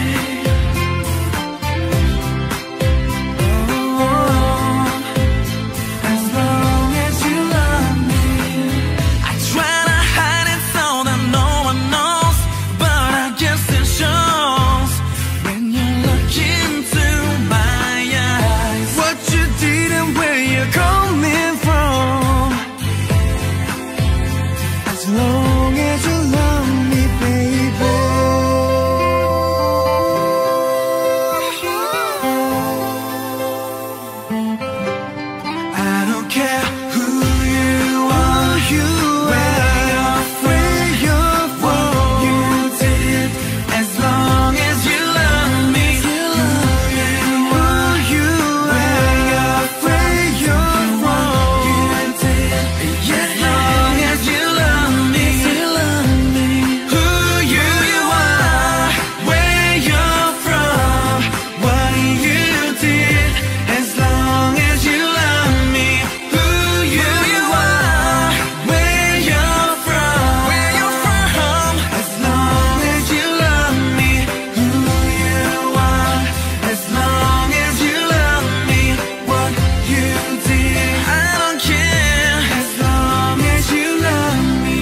As long as you love me. I try to hide it so that no one knows, but I guess it shows when you look into my eyes. What you did and where you're coming from. As long as you love me, baby. I don't care who you are, you where you're from, where you're from, what you did, as long as you love me. Who you are, you where you're from, where you're from, what you did, as long as you love me. Who you are, where you're from, what you did, as long as you love me. Who you are, where you're from, where you're from, as long as you love me. Who you are, as long as you love me. What you did, I don't care, as long as you love me.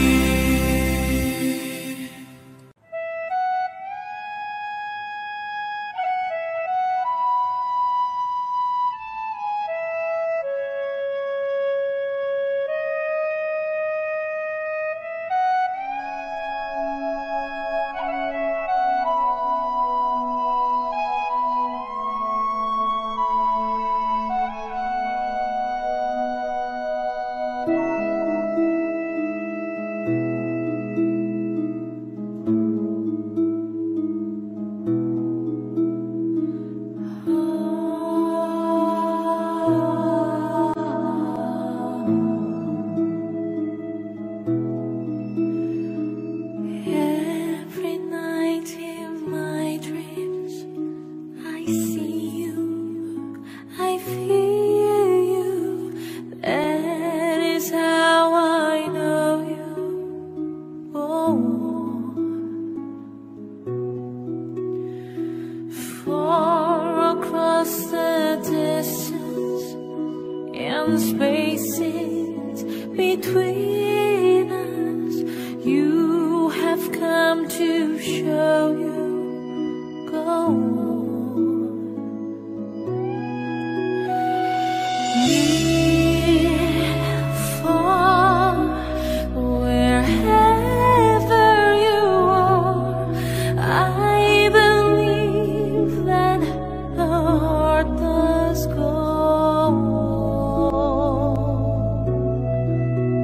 Every night in my dreams, I see you, I feel you. That is how I know you. Oh, far across the distance and spaces between us, you have come to show you. Go near, far, wherever you are, I believe that the heart does go.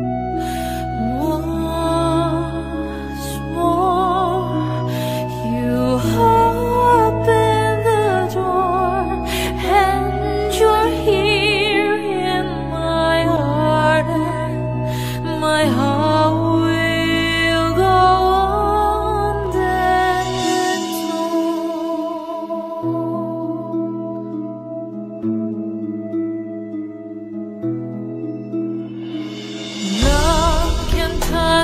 Once more, you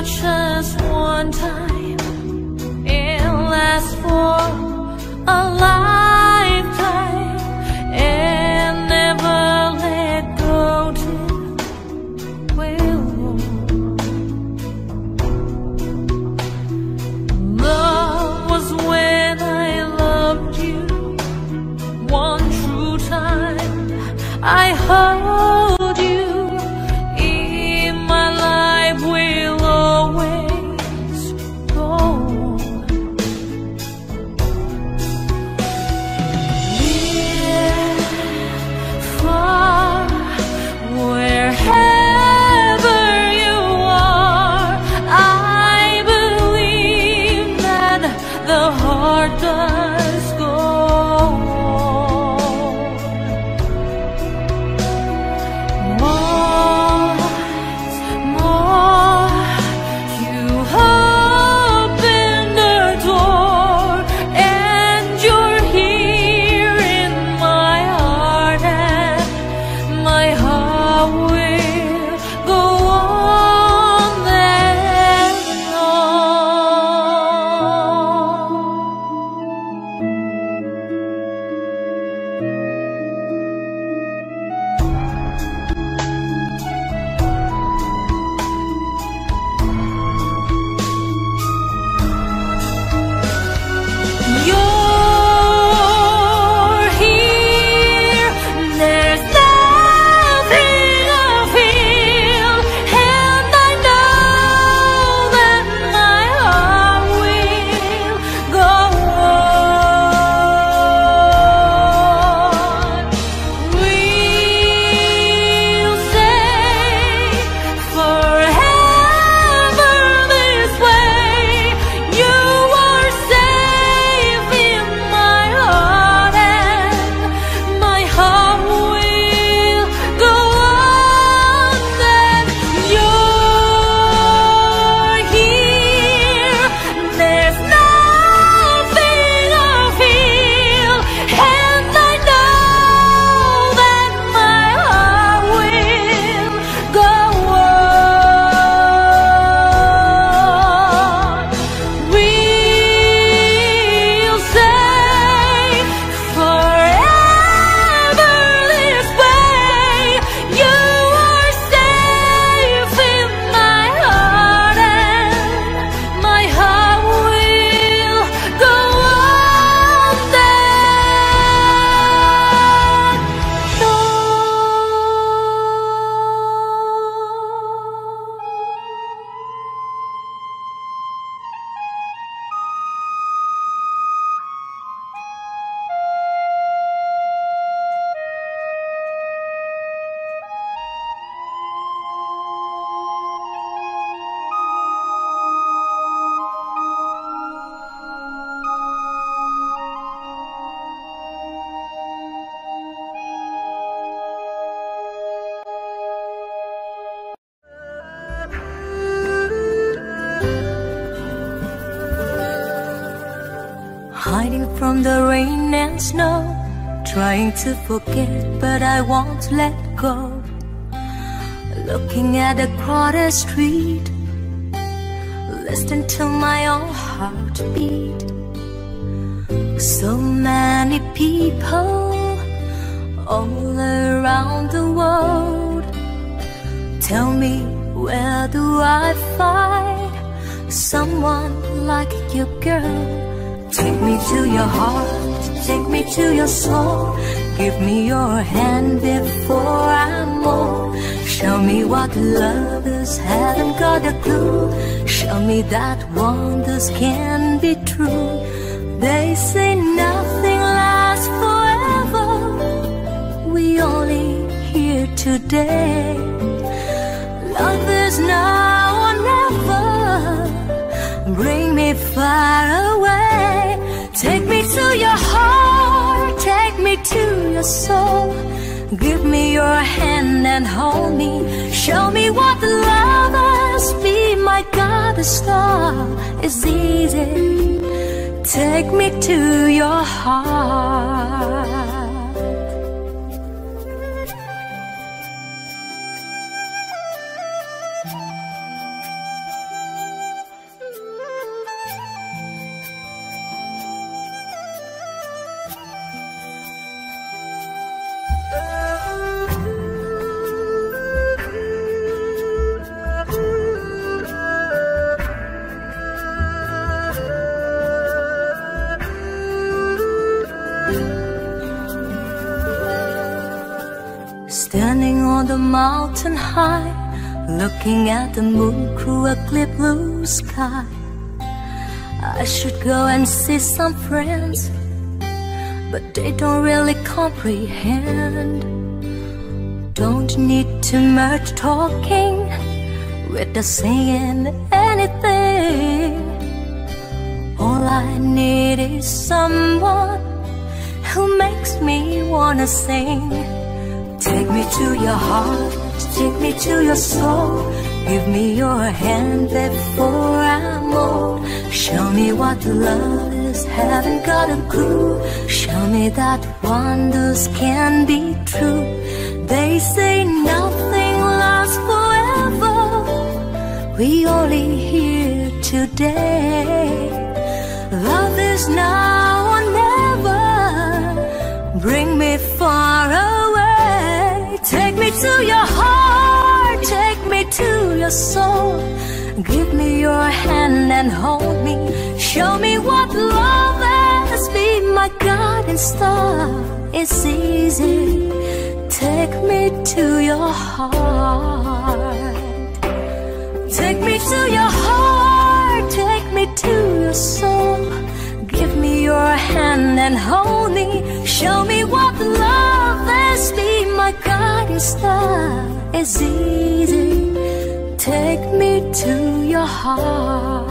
much as one time, it lasts for a lifetime and never let go till we're old. Love was when I loved you one true time. I hold you in my life, will always go on. Near, far, wherever you are, I believe that the heart does go on. Once more, you open the door, and you're here in my heart, and my heart will go on and on. You're here, there's nothing I feel, and I know that my heart will go on. We'll say forever this way. You are safe in my heart, and my heart will go on. And you're here, there's nothing I feel, and I know that my heart will go on. We'll say forever this way. You are safe in my heart, and my heart will go on and on. Hiding from the rain and snow, trying to forget, but I won't let go. Looking at a crowded street, listening to my own heart beat. So many people all around the world. Tell me, where do I find someone like you, girl? Take me to your heart, take me to your soul. Give me your hand before I'm old. Show me what lovers haven't got a clue. Show me that wonders can be true. They say nothing lasts forever. We only here today. Love is now or never. Bring me far away. Take me to your heart, take me to your soul. Give me your hand and hold me. Show me what lovers be. My God, the star is easy. Take me to your heart. standing on the mountain high, looking at the moon through a clear blue sky. I should go and see some friends, but they don't really comprehend. Don't need too much talking with the saying anything. All I need is someone who makes me wanna sing. Take me to your heart, take me to your soul. Give me your hand before I'm old. Show me what love is, haven't got a clue. Show me that wonders can be true. They say nothing lasts forever. We only here today. Love is now or never. Bring me far away. Take me to your heart, take me to your soul. Give me your hand and hold me. Show me what love is. Be my guiding star. It's easy. Take me to your heart. Take me to your heart. Take me to your soul. Give me your hand and hold me. Show me what love is. Be my guiding star. It's easy. Take me to your heart.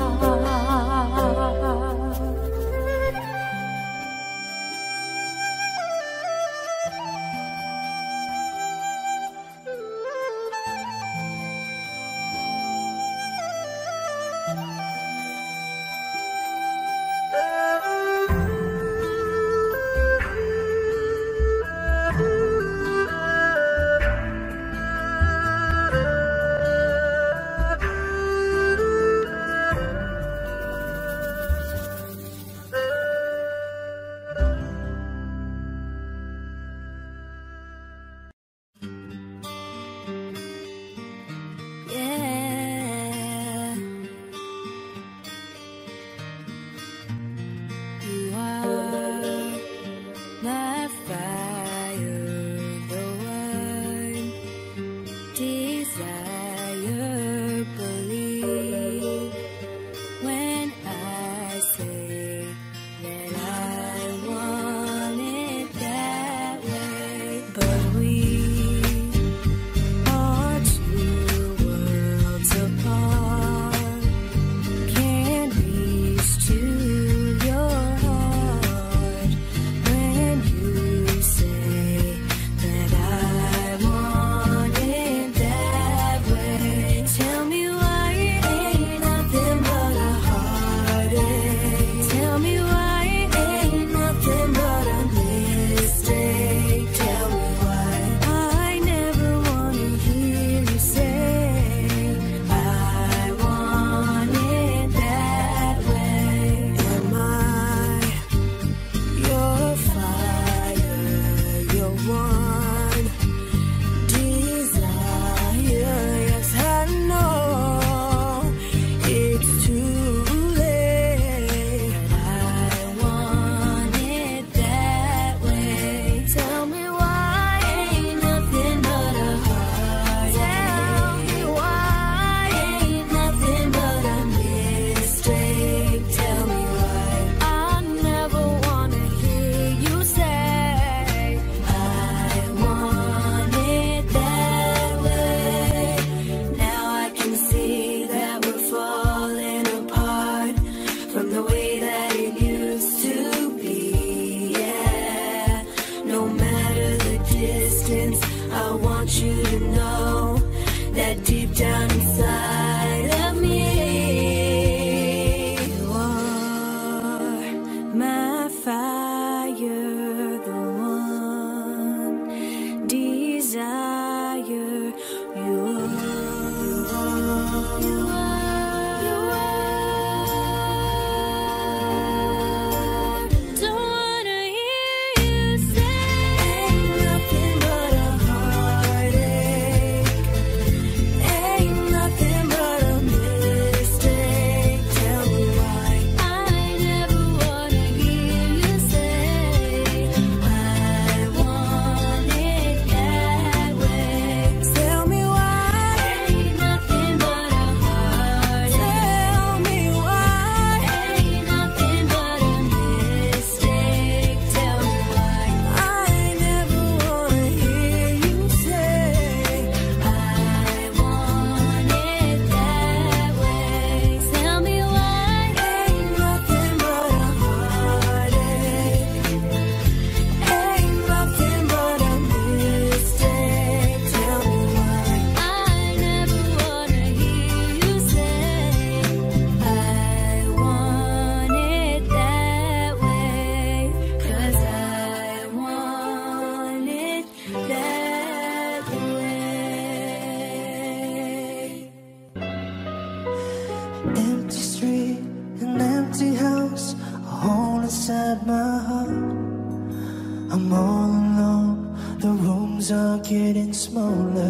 inside my heart. I'm all alone, the rooms are getting smaller.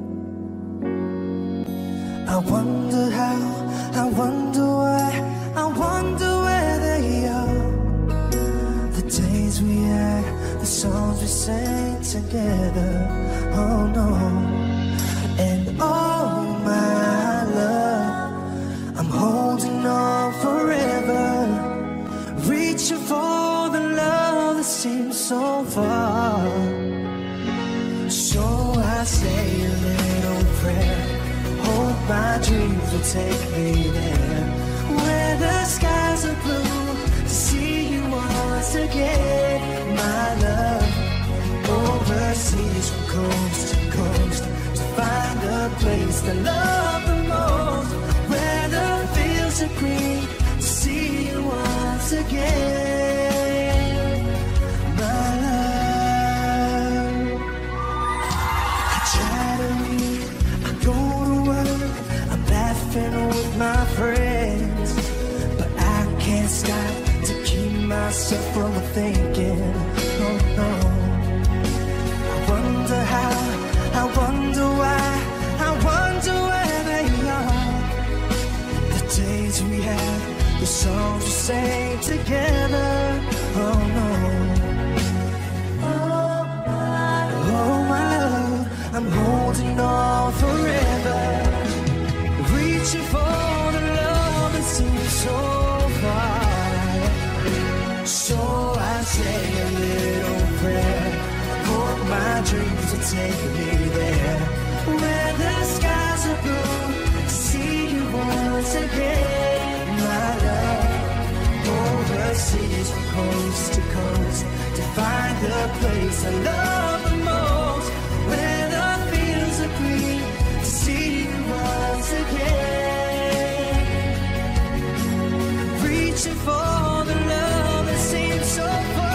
I wonder how, I wonder why, I wonder where they are. The days we had, the songs we sang together. Oh no. And oh my love, I'm holding on forever, reaching for the love that seems so far. So I say a little prayer, hope my dreams will take me there, where the skies are blue, to see you once again, my love. Overseas from coast to coast, to find a place I love the most, where the fields are green, to see you once again, my love. I try to read, I go to work, I'm laughing with my friends, but I can't stop to keep myself from thinking. Oh no. I wonder how, I wonder why, I wonder where they are. The days we had, the songs we sang together. Oh no. Oh my, oh my love, I'm holding on forever, reaching for the love that seems so far. So I say a little prayer, hope my dreams will take me there, where the skies are blue, to see you once again, my love. Overseas from coast to coast, to find the place I love the most, where the fields are green, to see you once again, reaching for the love that seems so far.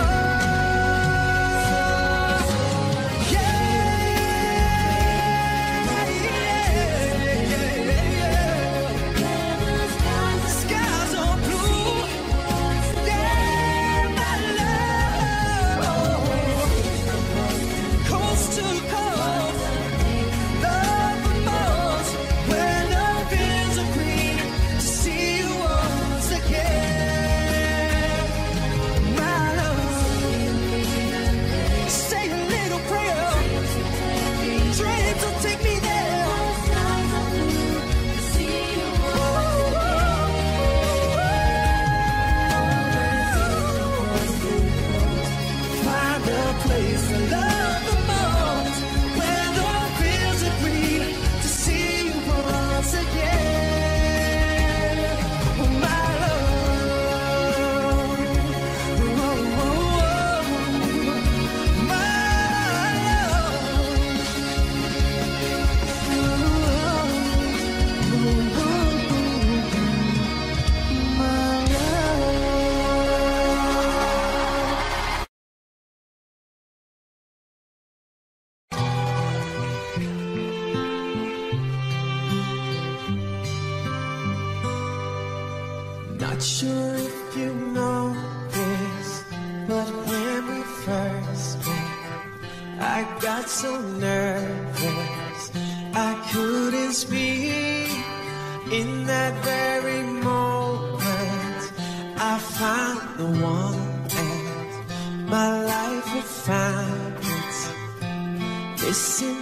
Not sure if you know this, but when we first met, I got so nervous I couldn't speak. In that very moment, I found the one, and my life had found its missing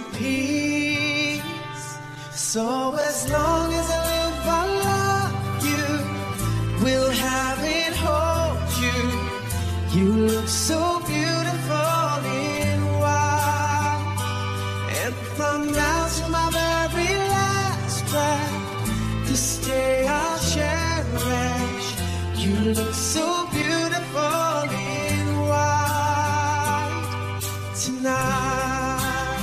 piece. So as long as I live, I love you, will have it, hold you. You look so beautiful in white, and from now to my very last breath, this day I'll cherish. You look so beautiful in white tonight.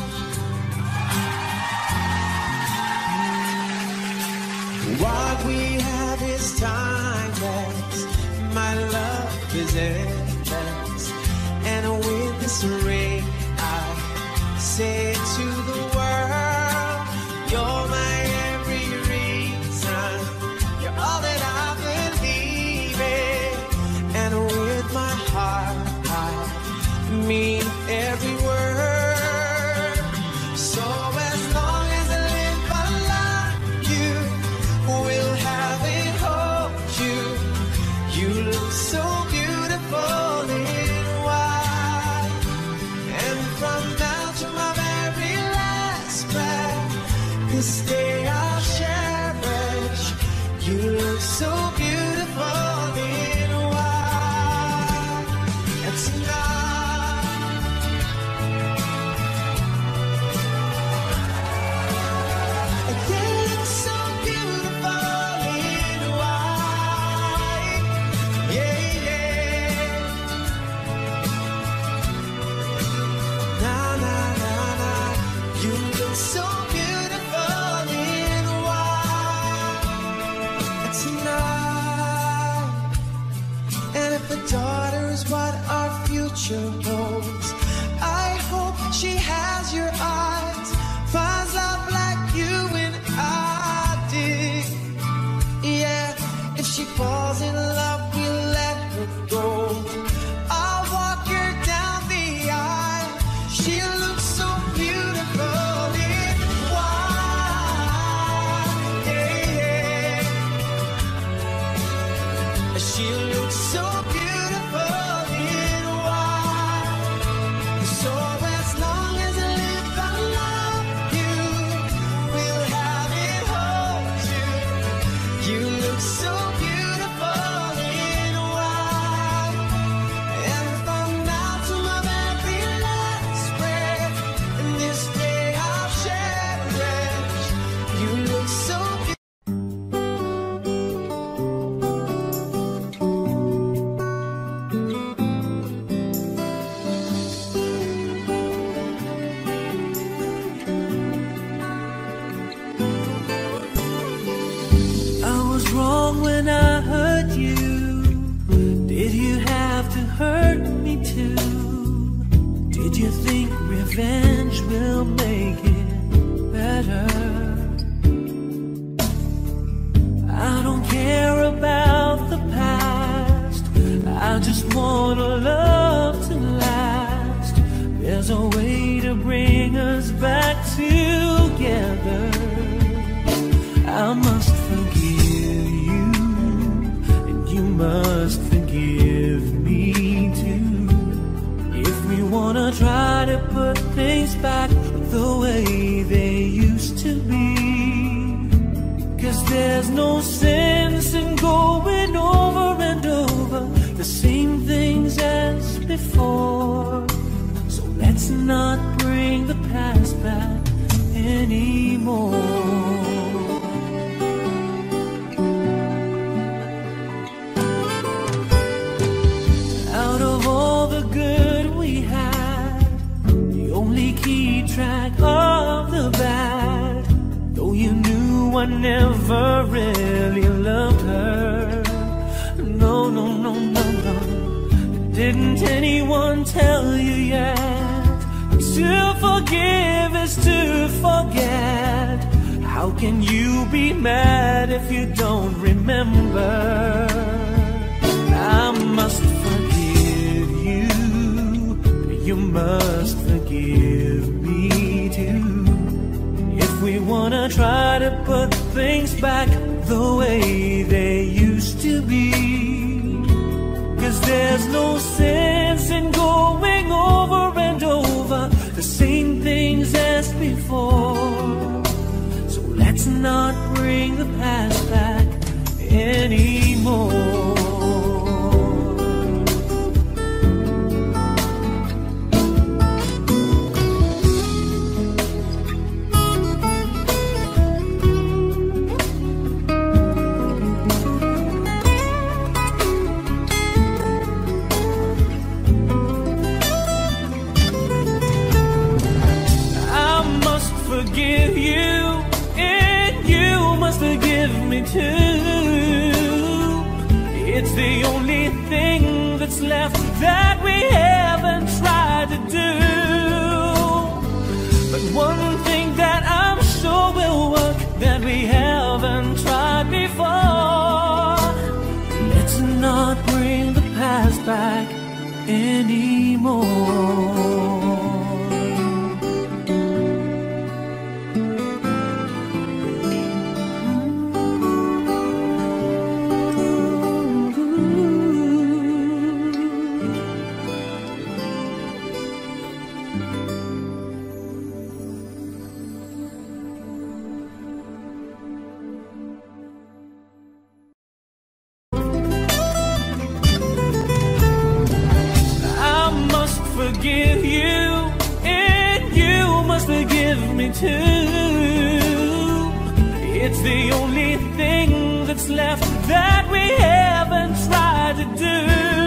What we have is timeless, my love is endless, and with this ring I say to the world, you're my every reason, you're all that I believe in, and with my This day I'll cherish. You look so beautiful in white. And tonight, you look so beautiful in white. Yeah, yeah. Na na na na. You look so beautiful in white tonight. And if a daughter is what our future holds, I hope she has your eyes, finds love like you and I did. Yeah, if she falls in love, we'll let her go. I'll walk her down the aisle. She looks so beautiful in white. Yeah, yeah. She looks so beautiful in white. So as long as I live, I love you. We'll have it hold you. You look so beautiful in white. And from now to my very last breath, and this day I'll cherish. You look so beautiful. I was wrong when I hurt you. Did you have to hurt me too? Did you think revenge will make it better? I don't care about the past. I just want a love to last. There's a way to bring us back together. I must forgive you, and you must forgive me too. If we wanna try to put things back the way they used to be. Cause there's no sense in going over and over the same things as before. So let's not bring the past back anymore. Out of all the good we had, you only keep track of the bad. Though you knew I never really loved her. No, no, no, no, no. Didn't anyone tell you yet? To forgive is to forget. How can you be mad if you don't remember? I must forgive you. You must forgive me too. If we wanna try to put things back the way they used to be. Cause there's no sense in going over and over the same things as before. So let's not bring the past back anymore. Forgive you, and you must forgive me too. It's the only thing that's left that we haven't tried to do. But one thing that I'm sure will work that we haven't tried before. Let's not bring the past back anymore. too. It's the only thing that's left that we haven't tried to do.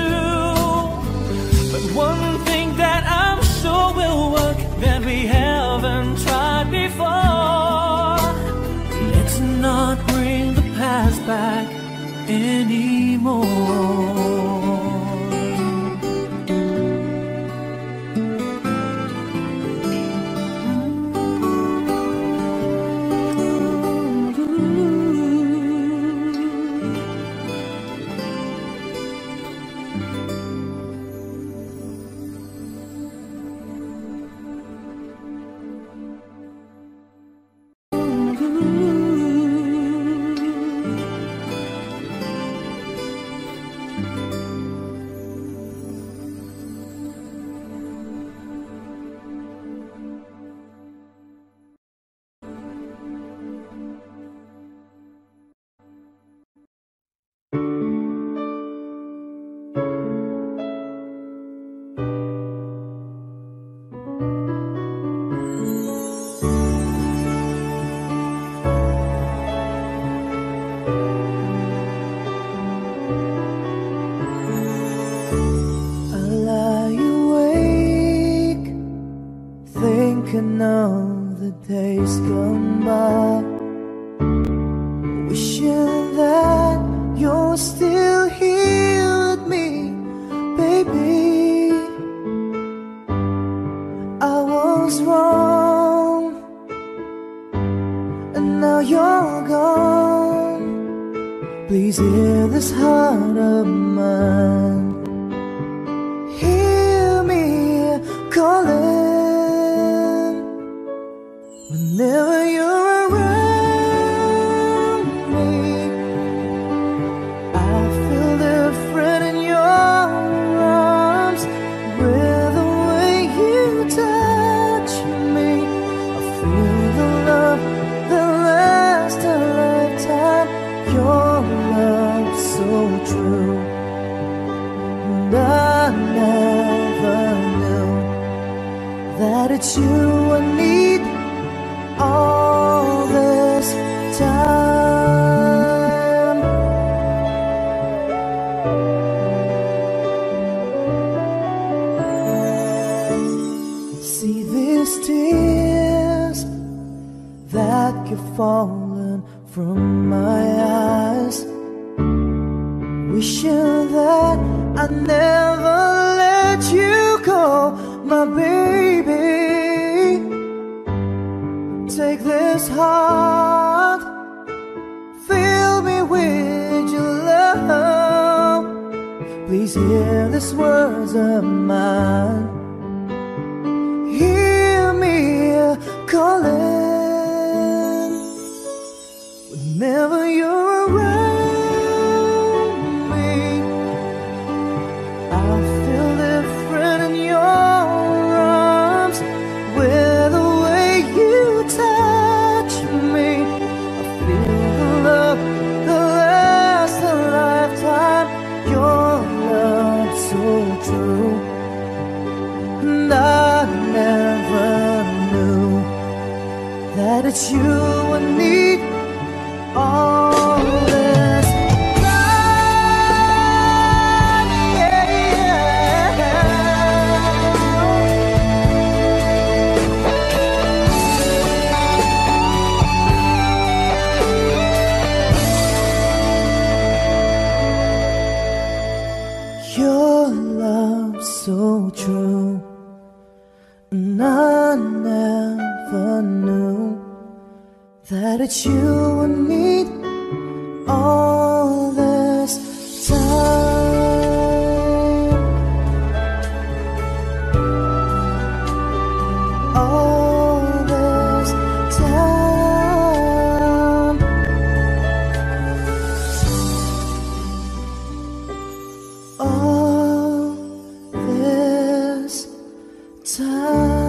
But one thing that I'm sure will work that we haven't tried before. Let's not bring the past back anymore. Thinking of the days gone by, wishing that you're still here with me, baby. I was wrong, and now you're gone. Please hear this heart of mine. Hear me calling. Whenever you're around me, I feel different in your arms. With the way you touch me, I feel the love that lasts a lifetime. Your love so true, and I never knew that it's you I need all this time. See these tears that keep falling from my eyes, wishing that I never let you go, my baby. Take this heart, fill me with your love. Please hear these words of mine. Hear me calling. Whenever you're around me, I feel different in your arms. With the way you touch me, I feel the love that lasts a lifetime. Your love so true, and I never knew that it's you I need all this time. Yeah, yeah. Your love so true, and I never knew that it's you I need all this time. All this time. All this time.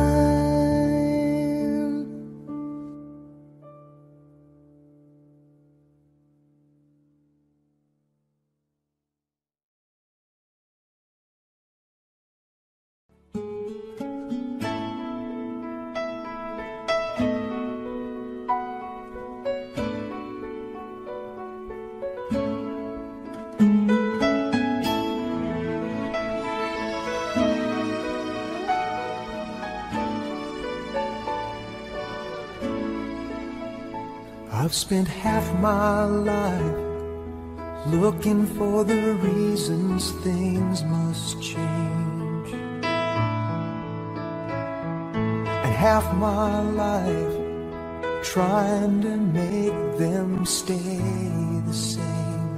I've spent half my life looking for the reasons things must change, and half my life trying to make them stay the same.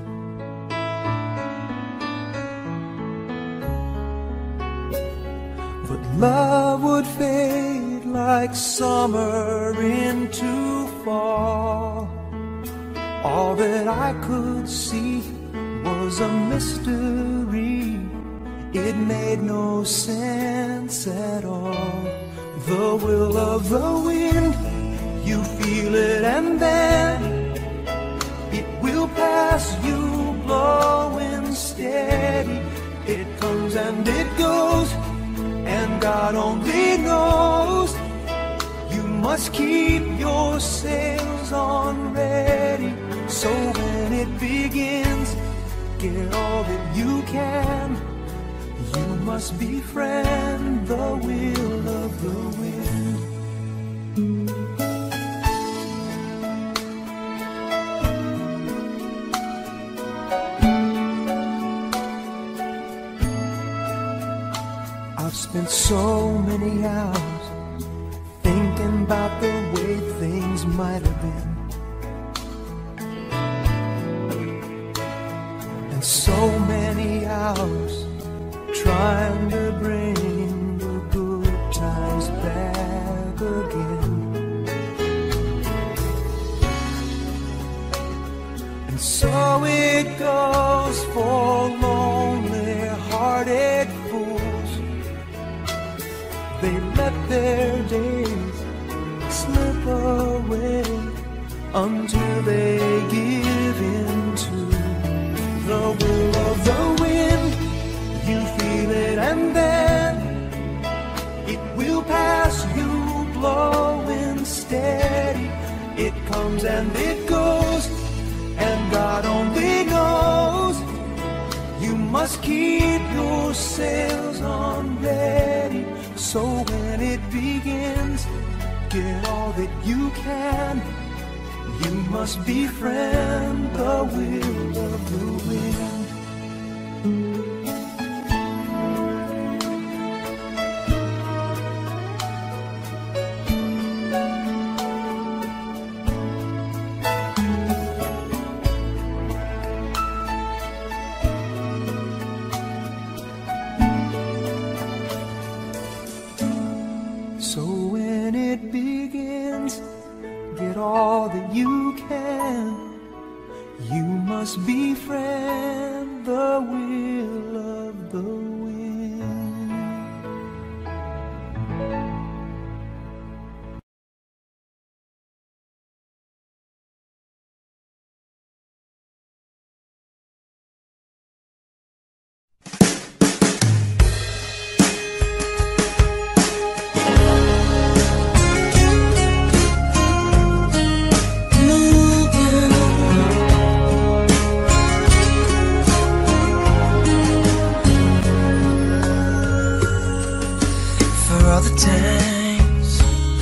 But love would fade like summer into fall. All that I could see was a mystery. It made no sense at all. The will of the wind, you feel it and then it will pass you blowing steady. It comes and it goes, and God only knows. You must keep your sails on ready, so when it begins, get all that you can. You must befriend the will of the wind. I've spent so many hours thinking about the way things might have been, and so many hours trying to bring the good times back again. And so it goes for lonely-hearted fools. They let their days slip away until they give in to the will of the wind. You feel it and then it will pass you blowing steady. It comes and it goes, and God only knows. You must keep your sails on ready, so when it begins, get all that you can. You must befriend the will of the wind. So when it begins, get all that you can. You must befriend the will of the wind. All the times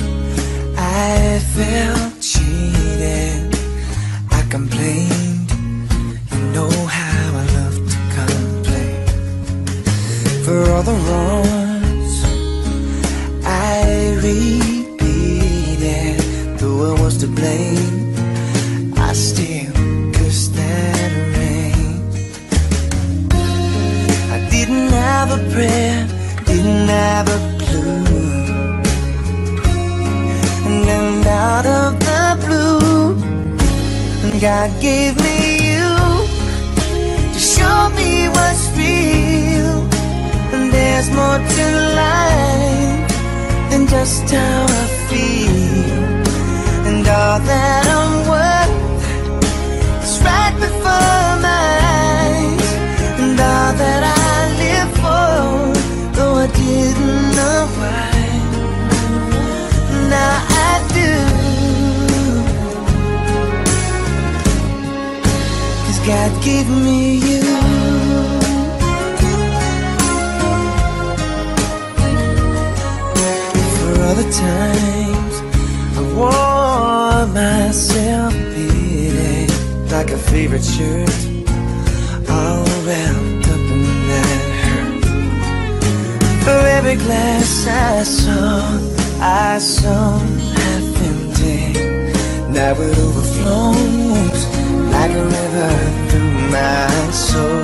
I felt cheated, I complained. You know how I love to complain. For all the wrongs I repeated, though I was to blame, I still cursed that rain. I didn't have a prayer, didn't have a clue, and then out of the blue, God gave me you to show me what's real. And there's more to life than just how I feel, and all that I'm worth is right before my eyes, and all that I live for, though I didn't know why, now I do. 'Cause God gave me you. For all the times I wore myself beating like a favorite shirt, all wrapped up in that hurt. For every glass I saw, I saw half empty. Now it overflows like a river through my soul.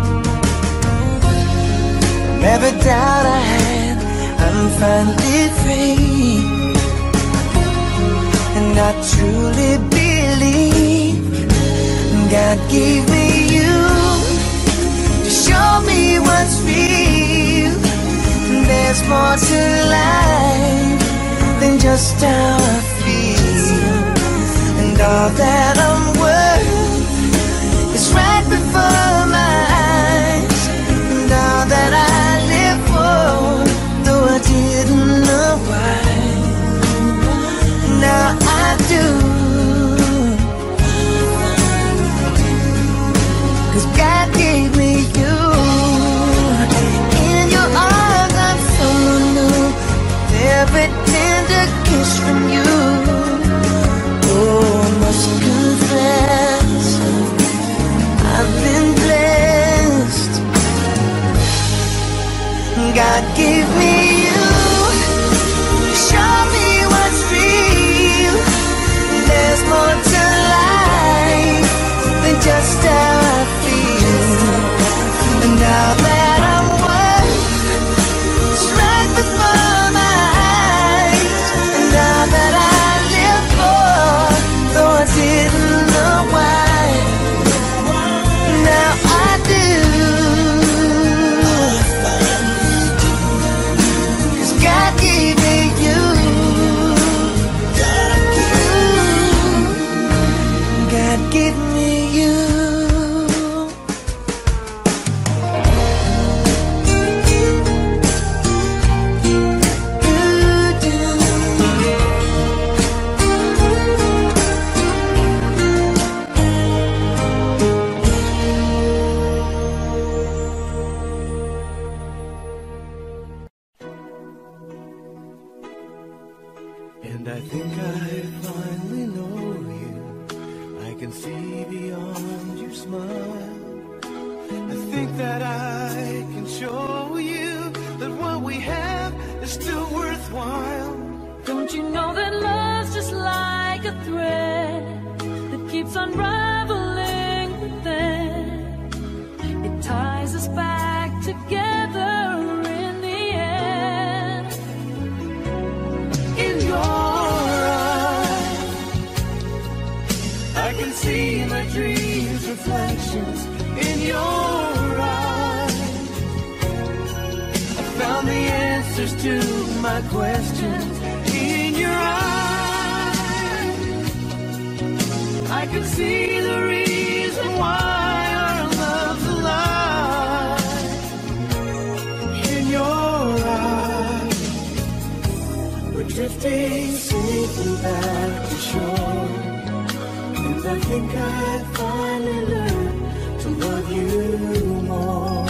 From every doubt I had, I'm finally free. And I truly believe God gave me you to show me what's real. There's more to life than just how I feel. And all that I'm worth is right before my eyes. And all that I live for, though I didn't know why, now I do. 'Cause God gave me you. In your arms I'm someone new, every tender kiss from you. Oh, I must confess, I've been blessed. God gave me you, show me what's real. There's more to life than just how I feel. And now that I'm worth is right before my eyes. And now that I live for, though I didn't know why, now I do. 'Cause God gave me you. God gave me you. And I think I finally know you. I can see beyond your smile. I think that I can show you that what we have is still worthwhile. Don't you know that love's just like a thread that keeps unraveling within? It ties us back together in the end. In your eyes, I can see my dreams' reflections. In your eyes, I found the answers to my questions. In your eyes, I can see the reason why our love's alive. In your eyes, we're drifting safely back to shore. And I think I finally learned to love you more.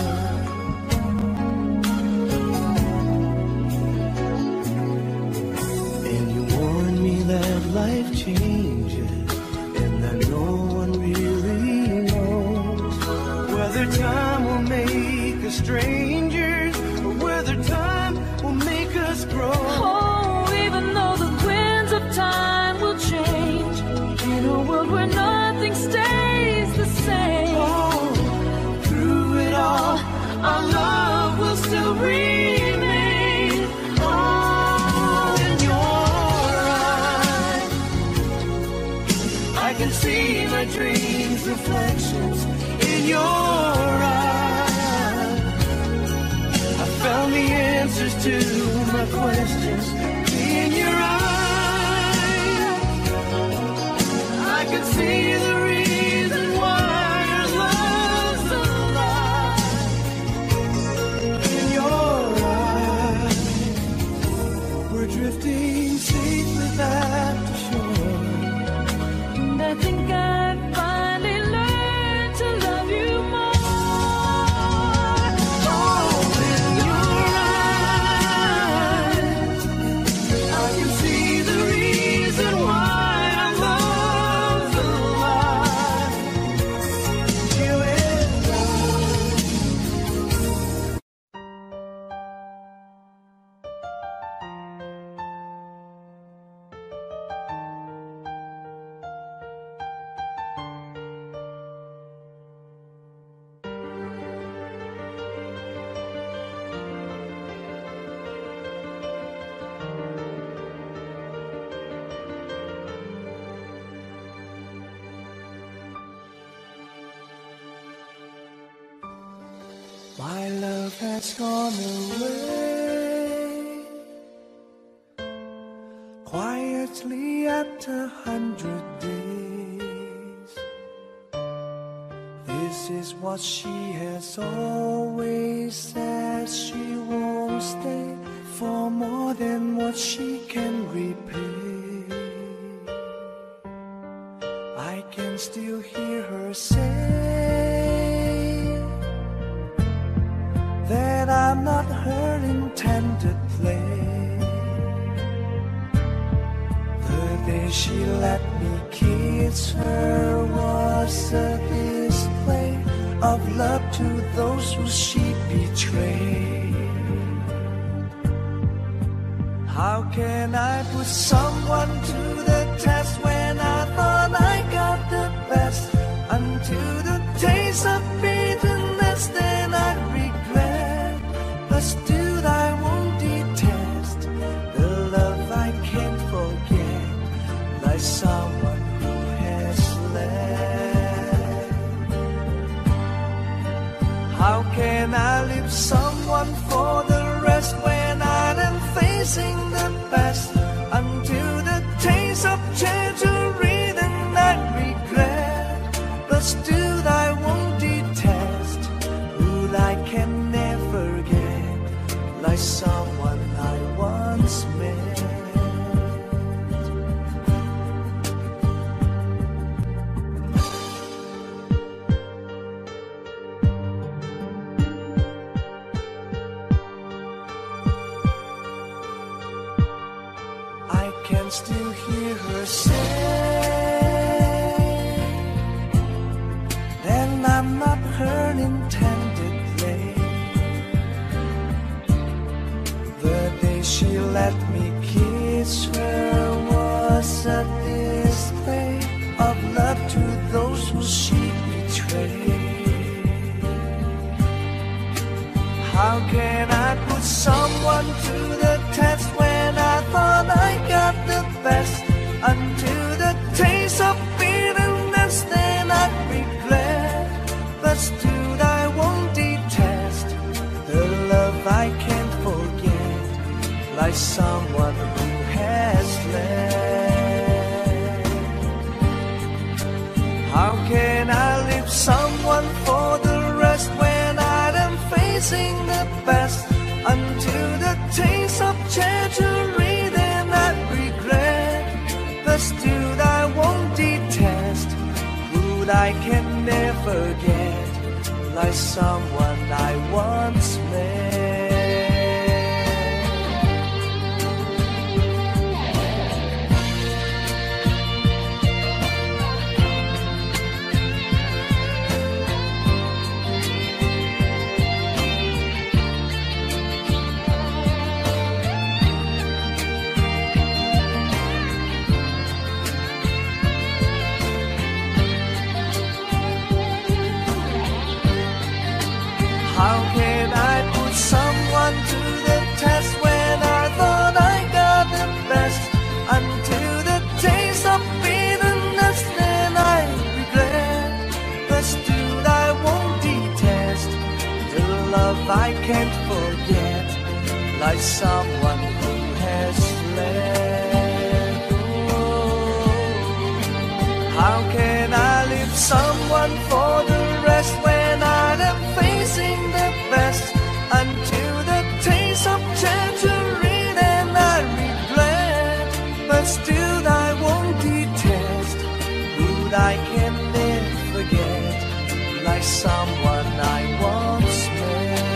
And you warned me that life changes, and that no one really knows whether time will make us strangers or whether time will make us grow. Oh, even though the winds of time will change, in a world where nothing stays the same. Oh, through it all, our love will still remain. Oh, in your eyes, I can see my dreams' reflections. In your eyes, I found the answers to my questions. In your eyes, I can see the reason why our love's alive. In your eyes, we're drifting safely back to shore. And I think I finally learned to love you more. Oh, In your eyes, My love has gone away quietly after a hundred days. This is what she has always said. She won't stay for more than what she can repay. I can still hear her say that I'm not her intended play. The day she let me kiss her was a display of love to those who she betrayed. How can I put someone to the test when I thought I got the best? Until the taste of bitterness, then I regret. But still I won't detest the love I can't forget, like someone who has left. How can I leave someone for the rest when I am facing the best? Until the taste of treasury, then I regret. But still I won't detest who I can never get, like someone I once met. I can still hear her say, and I'm not her intended play. The day she let me kiss her was a display of love to those who she betrayed. How can I put someone to the test when I thought I got the best? Until the taste of bitterness, then I regret. But still I won't detest the love I can't forget, like someone who has left. How can I leave someone for the rest when I am facing the best? Until the taste of treasury, then I regret. But still I won't detest food I can never get, like someone I once met. How can I put someone to the test when I thought I got the best? Until the taste of bitterness, then I regret. But still I won't detest the love I can't forget, like someone who has left. Oh, how can I leave someone for the rest when I am facing the best? Until the taste of treasury, then I regret. But still I won't detest food I can never forget, like someone I once met.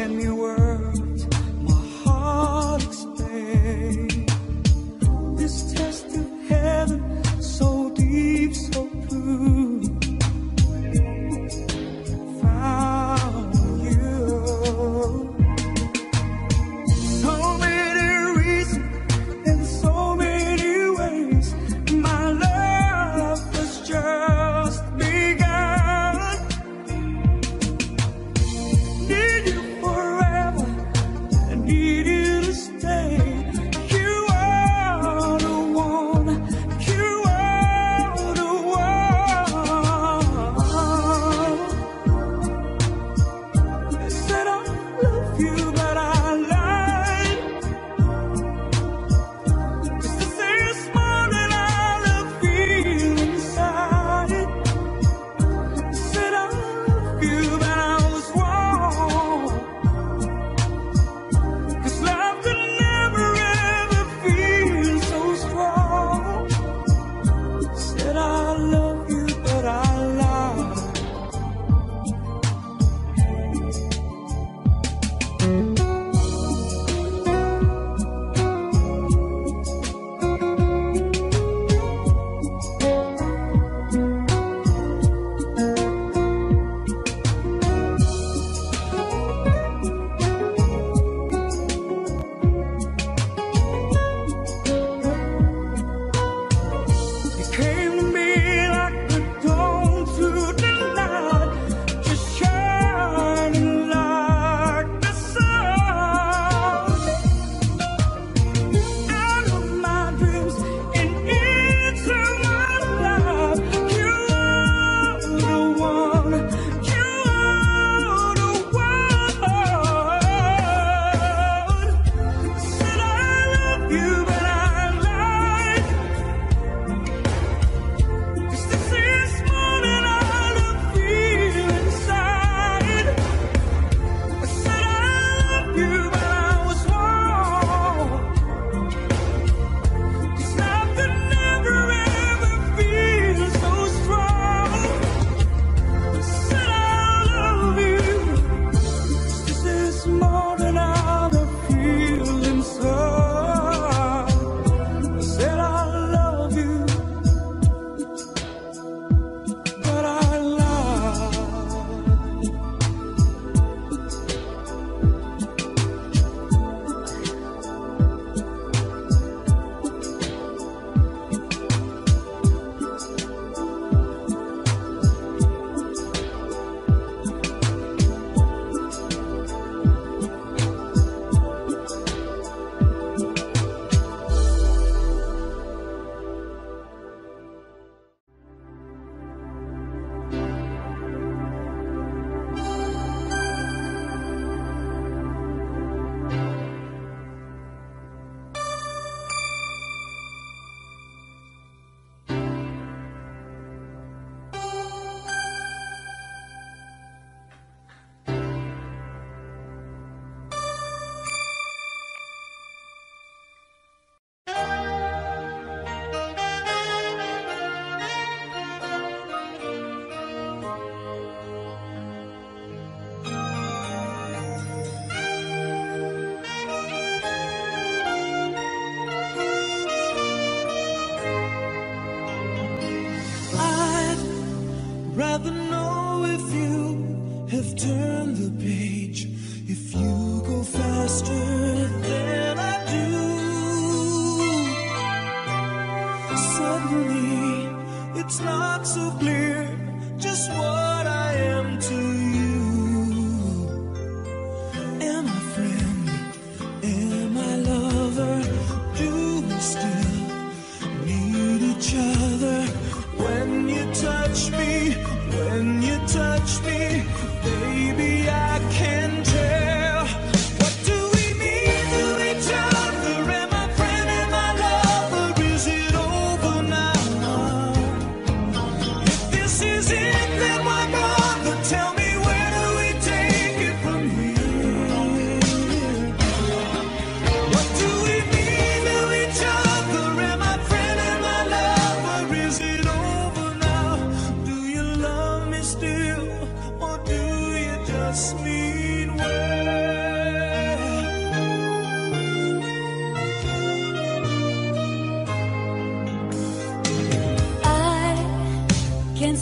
me words my heart explain. This test of heaven, so deep, so blue, found you. So many reasons in so many ways, my love was just begun. Need you forever,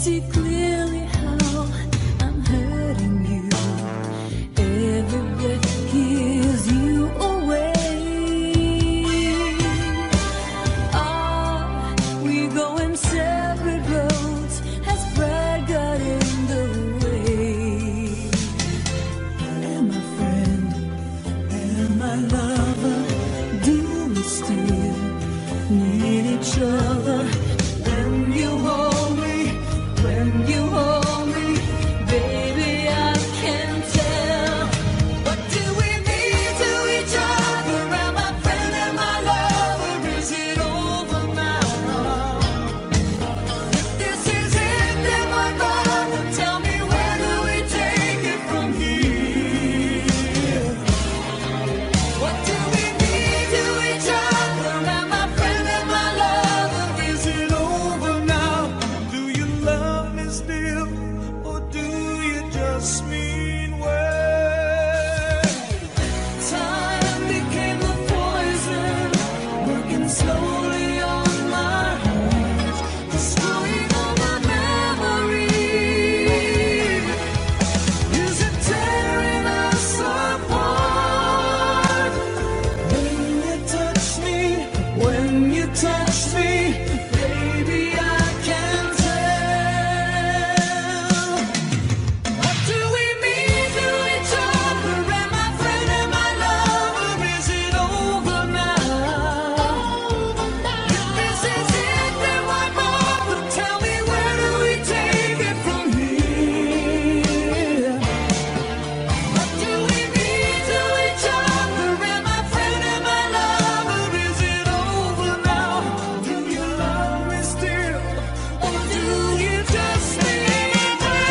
see clearly how I'm hurting you. Every breath gives you away. Ah, we go in separate roads as pride got in the way. And my friend and my lover, do we still need each other? When you hold me, when you hold me, baby, I can tell. What do we mean to each other? And my friend and my lover, is it over now? If this is it, then my brother, tell me, where do we take it from here? What do we mean to each other? And my friend and my lover, is it over now? Do you love me still, or do you just mean well? Time became a poison, working slowly on my heart, destroying all my memories. Is it tearing us apart? When you touch me, when you touch me, baby, I can tell. What do we mean to each other? And my friend and my lover, is it over now? If this is it, then my brother, tell me, where do we take it from here? What do we mean to each other? And my friend and my lover, is it over now? Do you love me still, or do you just mean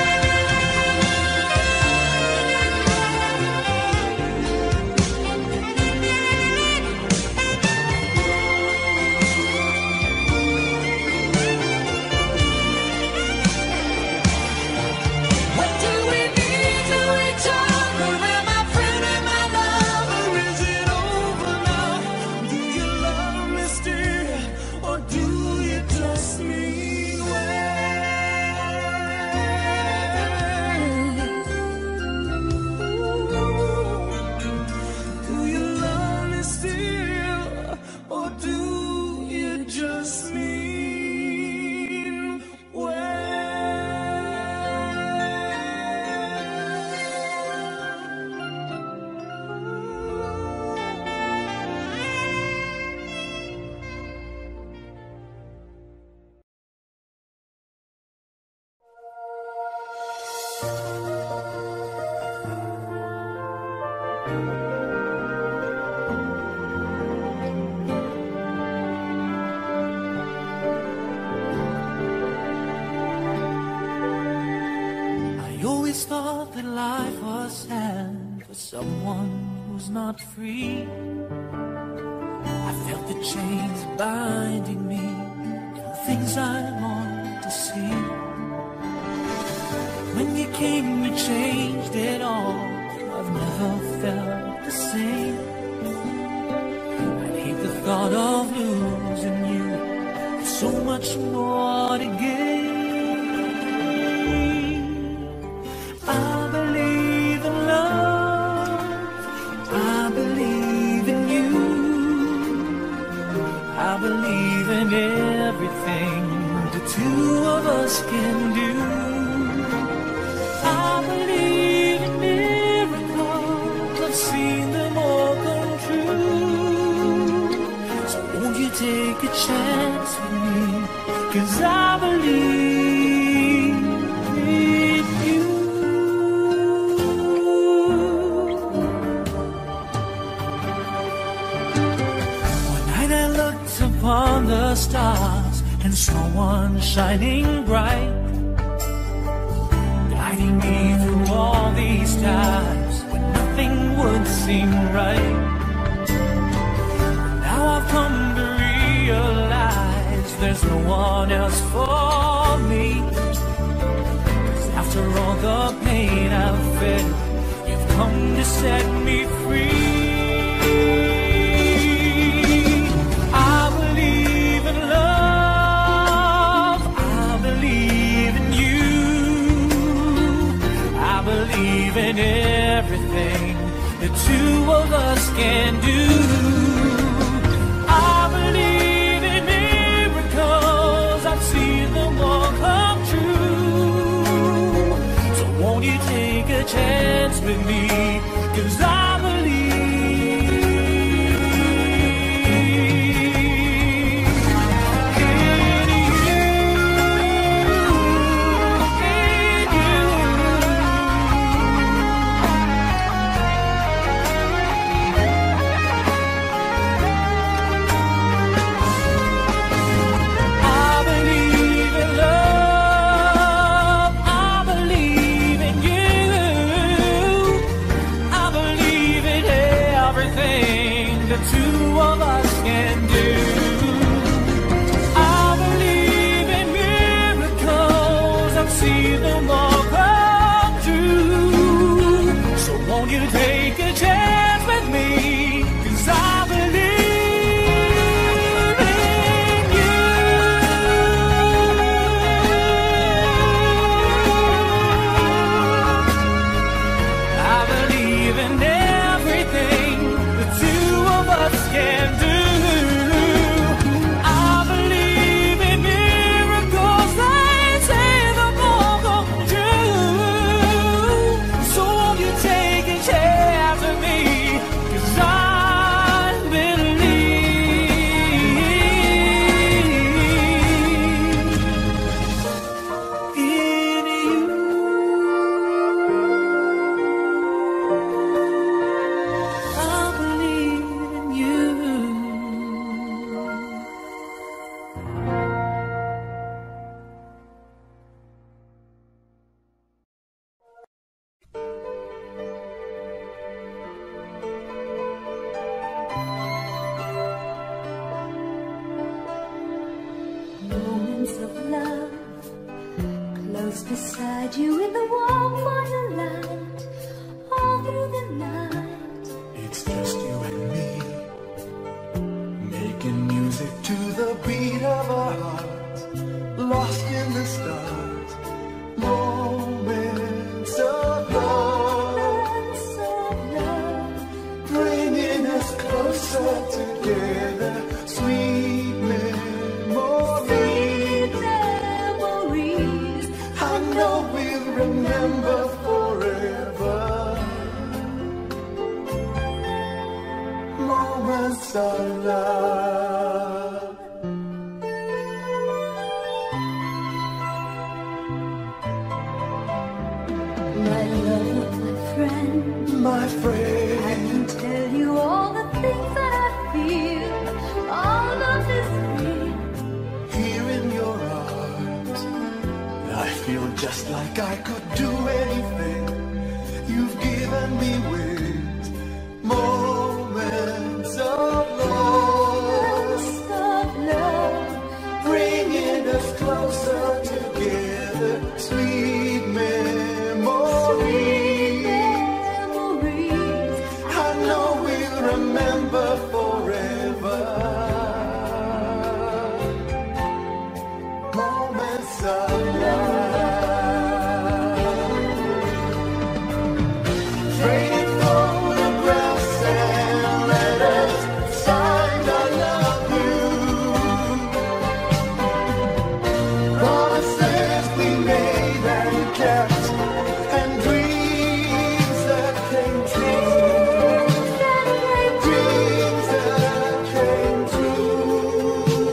What do we mean to each other? And my friend and my lover, is it over now? Do you love me still, or do you just mean well? Do you love me still, or do you just mean I always thought that life was sad for someone who's not free. I felt the chains binding me, and the things I long to see. When you came, you changed it all. I've never felt the same. I hate the thought of losing you. There's so much more to gain. I believe in love. I believe in you. I believe in everything the two of us can do. I believe in miracles. I've seen them all come true. So won't you take a chance with me? 'Cause I believe in you. One night I looked upon the stars and saw one shining bright, guiding me through all these times when nothing would seem right. Now I've come to realize there's no one else for me. 'Cause after all the pain I've felt, you've come to set me free. I believe in love, I believe in you. the two of us can do. I believe in miracles, I've seen them all come true. So won't you take a chance with me, 'cause I see them all come true. So won't you take a chance with me, 'cause I believe in you. I believe in everything the two of us can do. Beside you in the warm firelight, all through the night. It's just you and me, making music to the beat of our hearts, lost in the stars. Moments of love, Moments of love, bringing us closer together. Sweet memories, memories. I know we'll remember forever. Moments of love. My love, my friend, My friend, I can tell you all the things that I feel. All of this real. here in your arms, I feel just like I could do anything. You've given me wings. Moments of love, Of love, bringing us closer together. Sweet memories, memories. I know we'll remember forever. Moments of love, trading photographs and letters, signed I love you. Promises we made and kept, and dreams that came true. Dreams that came true.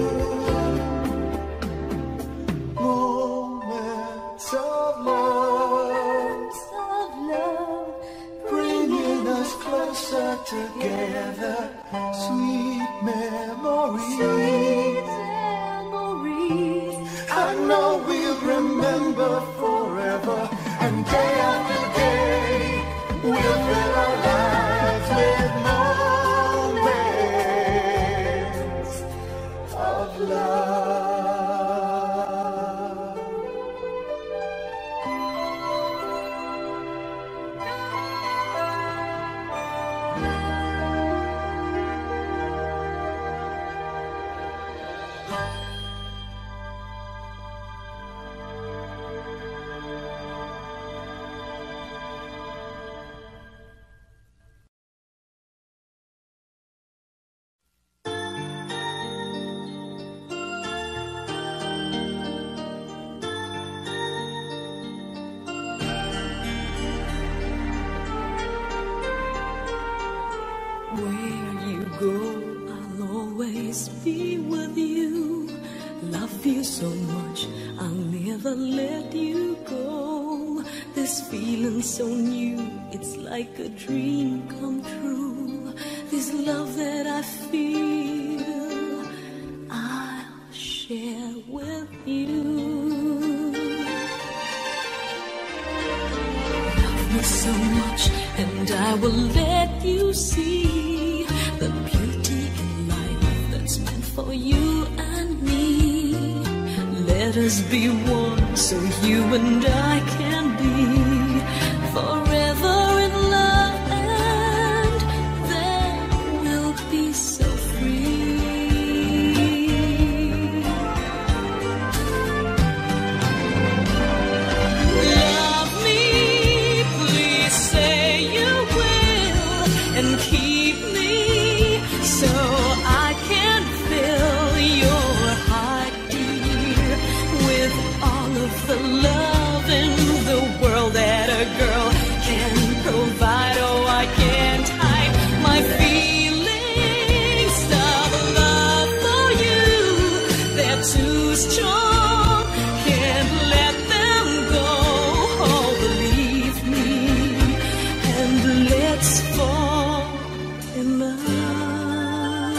Moments of love, Of love, bringing us closer together. Sweet memories, memories. I know we'll remember forever. And day after day, we'll fill our lives with moments of love. Where you go, I'll always be with you. Love you so much, I'll never let you go. This feeling so new, it's like a dream come true. This love that I feel, I'll share with you. Love me so much, and I will let you see the beauty in life that's meant for you and me. Let us be one, so you and I can be forever in love, and then we'll be so free. Love me, please say you will, and keep me so I can fill your heart, dear, with all of the love in the world that a girl can provide. Oh, I can't hide my feelings of love for you. They're too strong, can't let them go. Oh, believe me, and let's fall in love.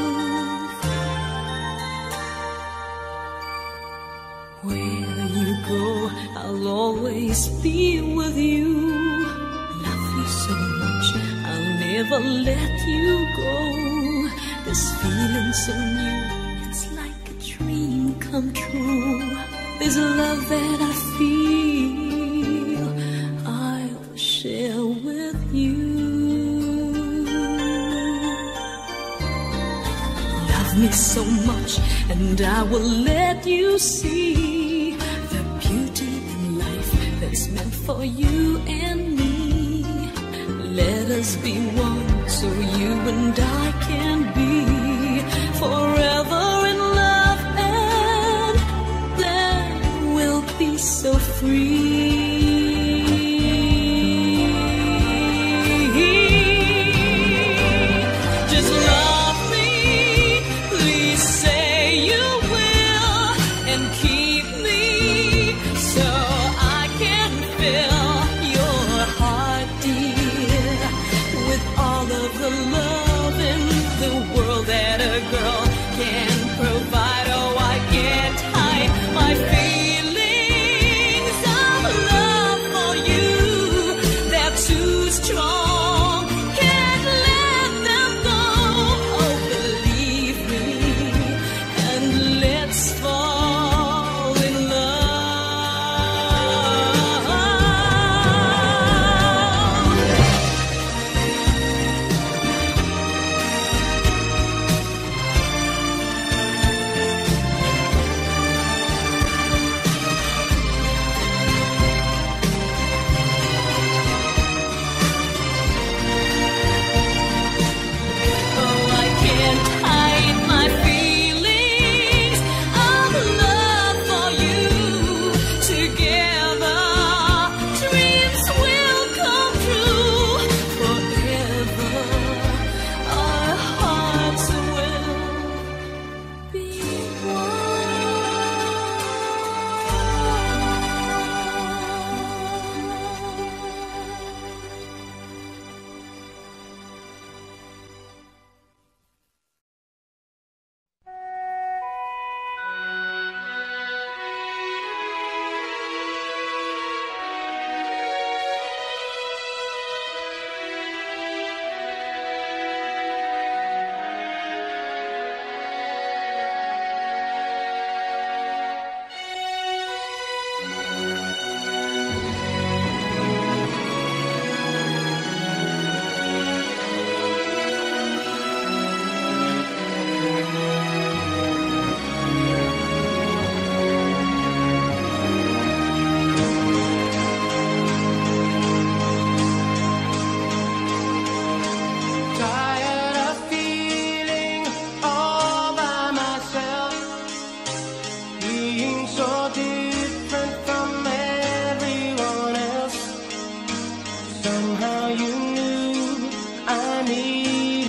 Where you go, I'll always be with you. Love you so much, I'll never let you go. This feeling so new, it's like a dream come true. This love that I feel, I'll share with you. Love me so much, and I will let you see the beauty in life that's meant for you and me. Let us be one, so you and I can be forever in love, and then we'll be so free. Just love me, please say you will, and keep me so I can fill your heart, dear, with all of the love in the world that a girl can provide. Oh, I can't hide my feelings of love for you. They're too strong, can't let them go. Oh, believe me, and let's fall in love. Oh, I can't hide my feelings of love for you. Together, dreams will come true. Forever, our hearts will be Tired of feeling all by myself, being so different from everyone else. Somehow you knew I needed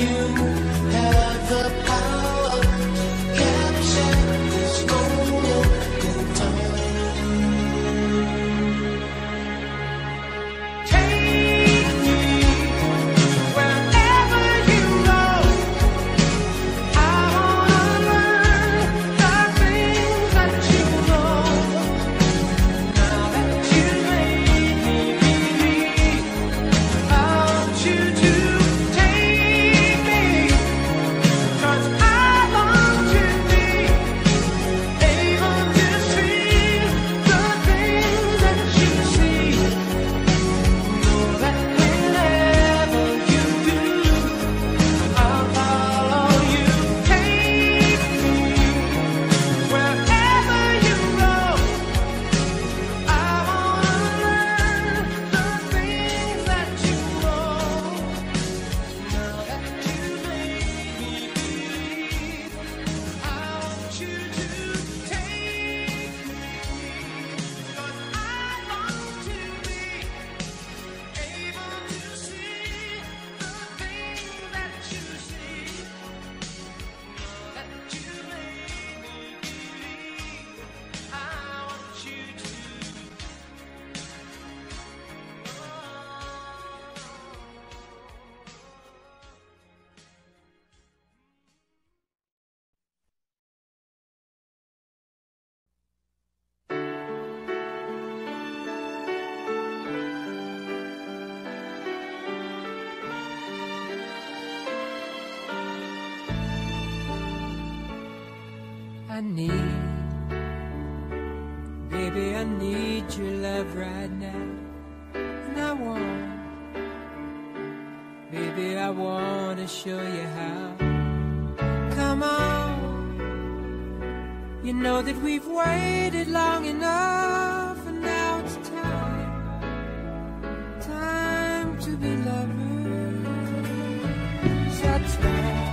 you have the power to capture this moment in time. Take me wherever you go. I wanna learn the things that you know. Now that you made me believe, I want you to take me, 'cause I want to be able to see the things that you see. Know that whenever you do, I'll follow you. Take me wherever you go. I wanna learn the things that you know. Now that you made me believe, I want you to take me, 'cause I want to be able to see the things that you see. Now that you made me believe, I want you to. I need, baby, I need your love right now. And I want, baby, I want to show you how. Come on, you know that we've waited long enough, and now it's time, time to be lovers. That's right.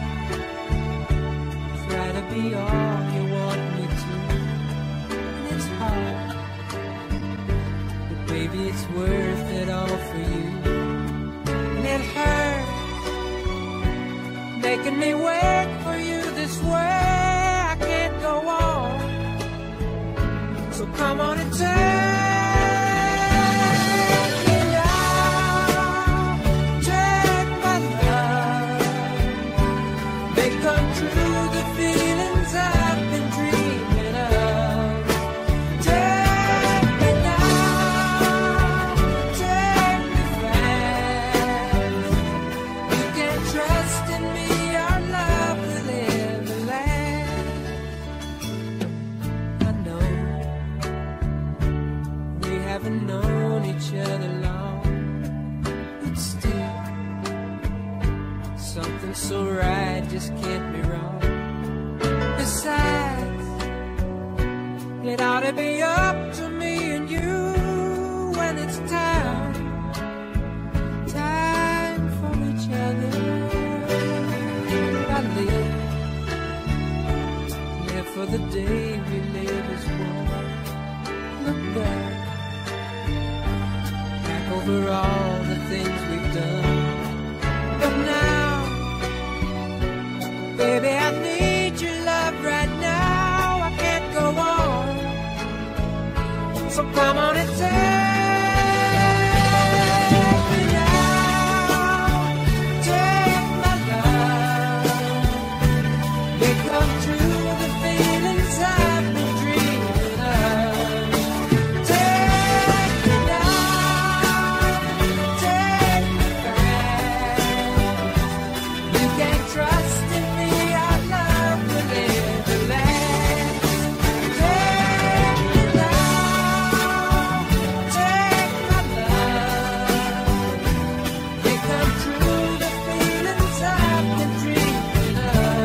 Try to be all you want me to, and it's hard, but baby it's worth it all for you. And it hurts making me wait for you this way. I can't go on, so come on and take me now, take my love, make come true the feelings I've been dreaming of. Take me now, take me fast. You can trust in me, our love will ever last. I know we haven't known each other long, but still something so right just can't be wrong. Besides, it ought to be up to me and you when it's time, time for each other. I live, live for the day we live as one. Look back, back over all the things we've done. But now, baby, I need your love right now. I can't go on, so come on and take me now, take my love, make come true the feelings I've been dreaming of. Take me now, take me fast. You can trust in me, our love will never last. Take me now, take my love, make come true the feelings I've been dreaming of.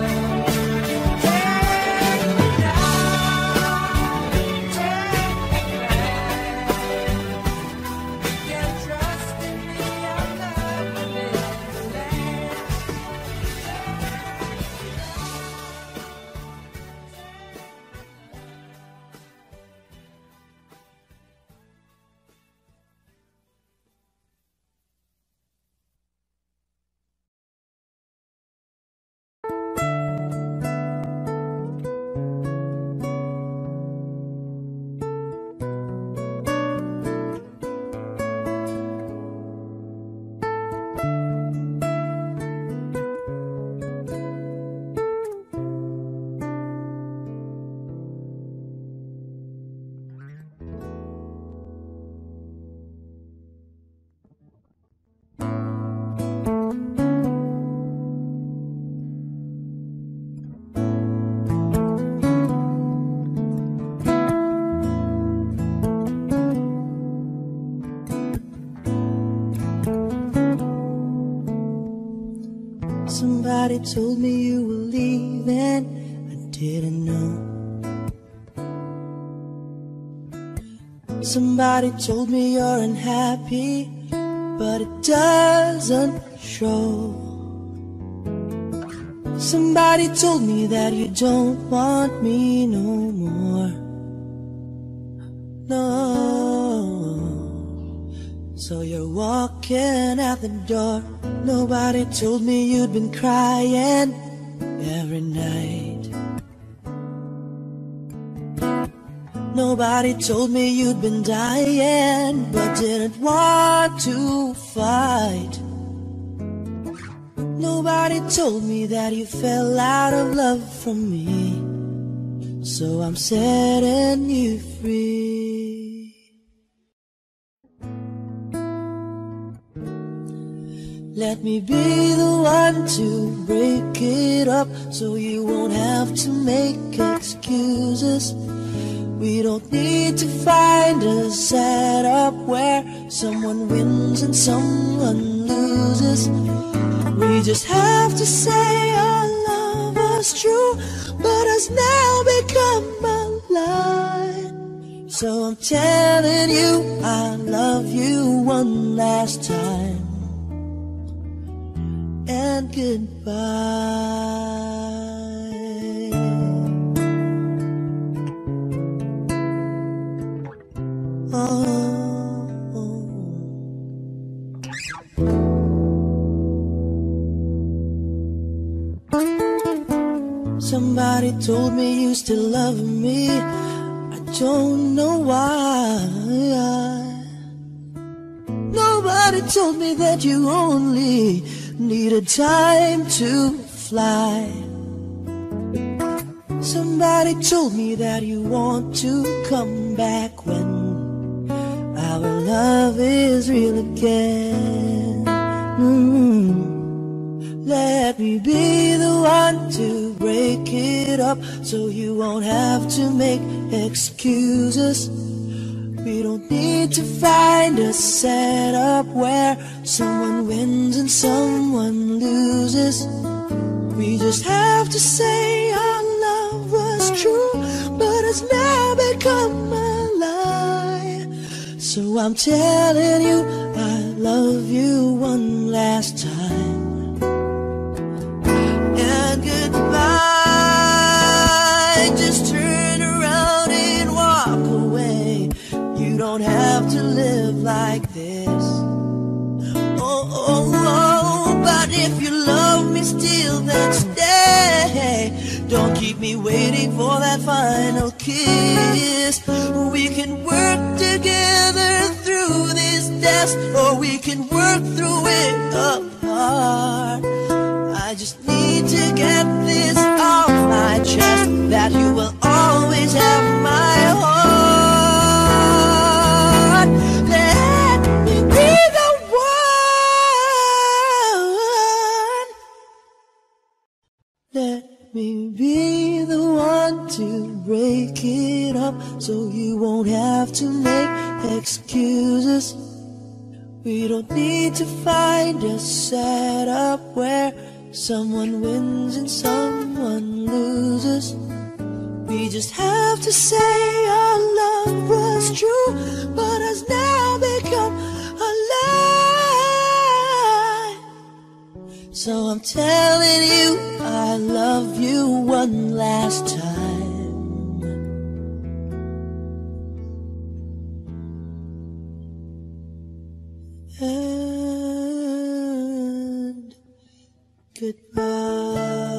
Take me now, take me fast. You can trust in me, our love will never last. Somebody told me you were leaving, I didn't know. Somebody told me you're unhappy, but it doesn't show. Somebody told me that you don't want me no more. No. So you're walking out the door. Nobody told me you'd been crying every night. Nobody told me you'd been dying, but didn't want to fight. Nobody told me that you fell out of love from me. So I'm setting you free. Let me be the one to break it up, so you won't have to make excuses. We don't need to find a setup where someone wins and someone loses. We just have to say our love was true, but has now become a lie. So I'm telling you I love you one last time, and goodbye. Somebody told me you still love me. I don't know why. Nobody told me that you only needed time to fly. Somebody told me that you want to come back when our love is real again. Mm-hmm. Let me be the one to break it up, so you won't have to make excuses. We don't need to find a setup where someone wins and someone loses. We just have to say our love was true, but has now become a lie. So I'm telling you I love you one last time, and goodbye. Just turn around and walk away. You don't have to live like this. Oh, oh, oh, but if you love me still, then stay. Don't keep me waiting for that final kiss. We can work together through this test, or we can work through it apart. I just need to get this off my chest, that you will always have my heart. Let me be the one. Let me be the one to break it up, so you won't have to make excuses. We don't need to find a setup where someone wins and someone loses. We just have to say our love was true, but has now become a lie. So I'm telling you I love you one last time, and goodbye.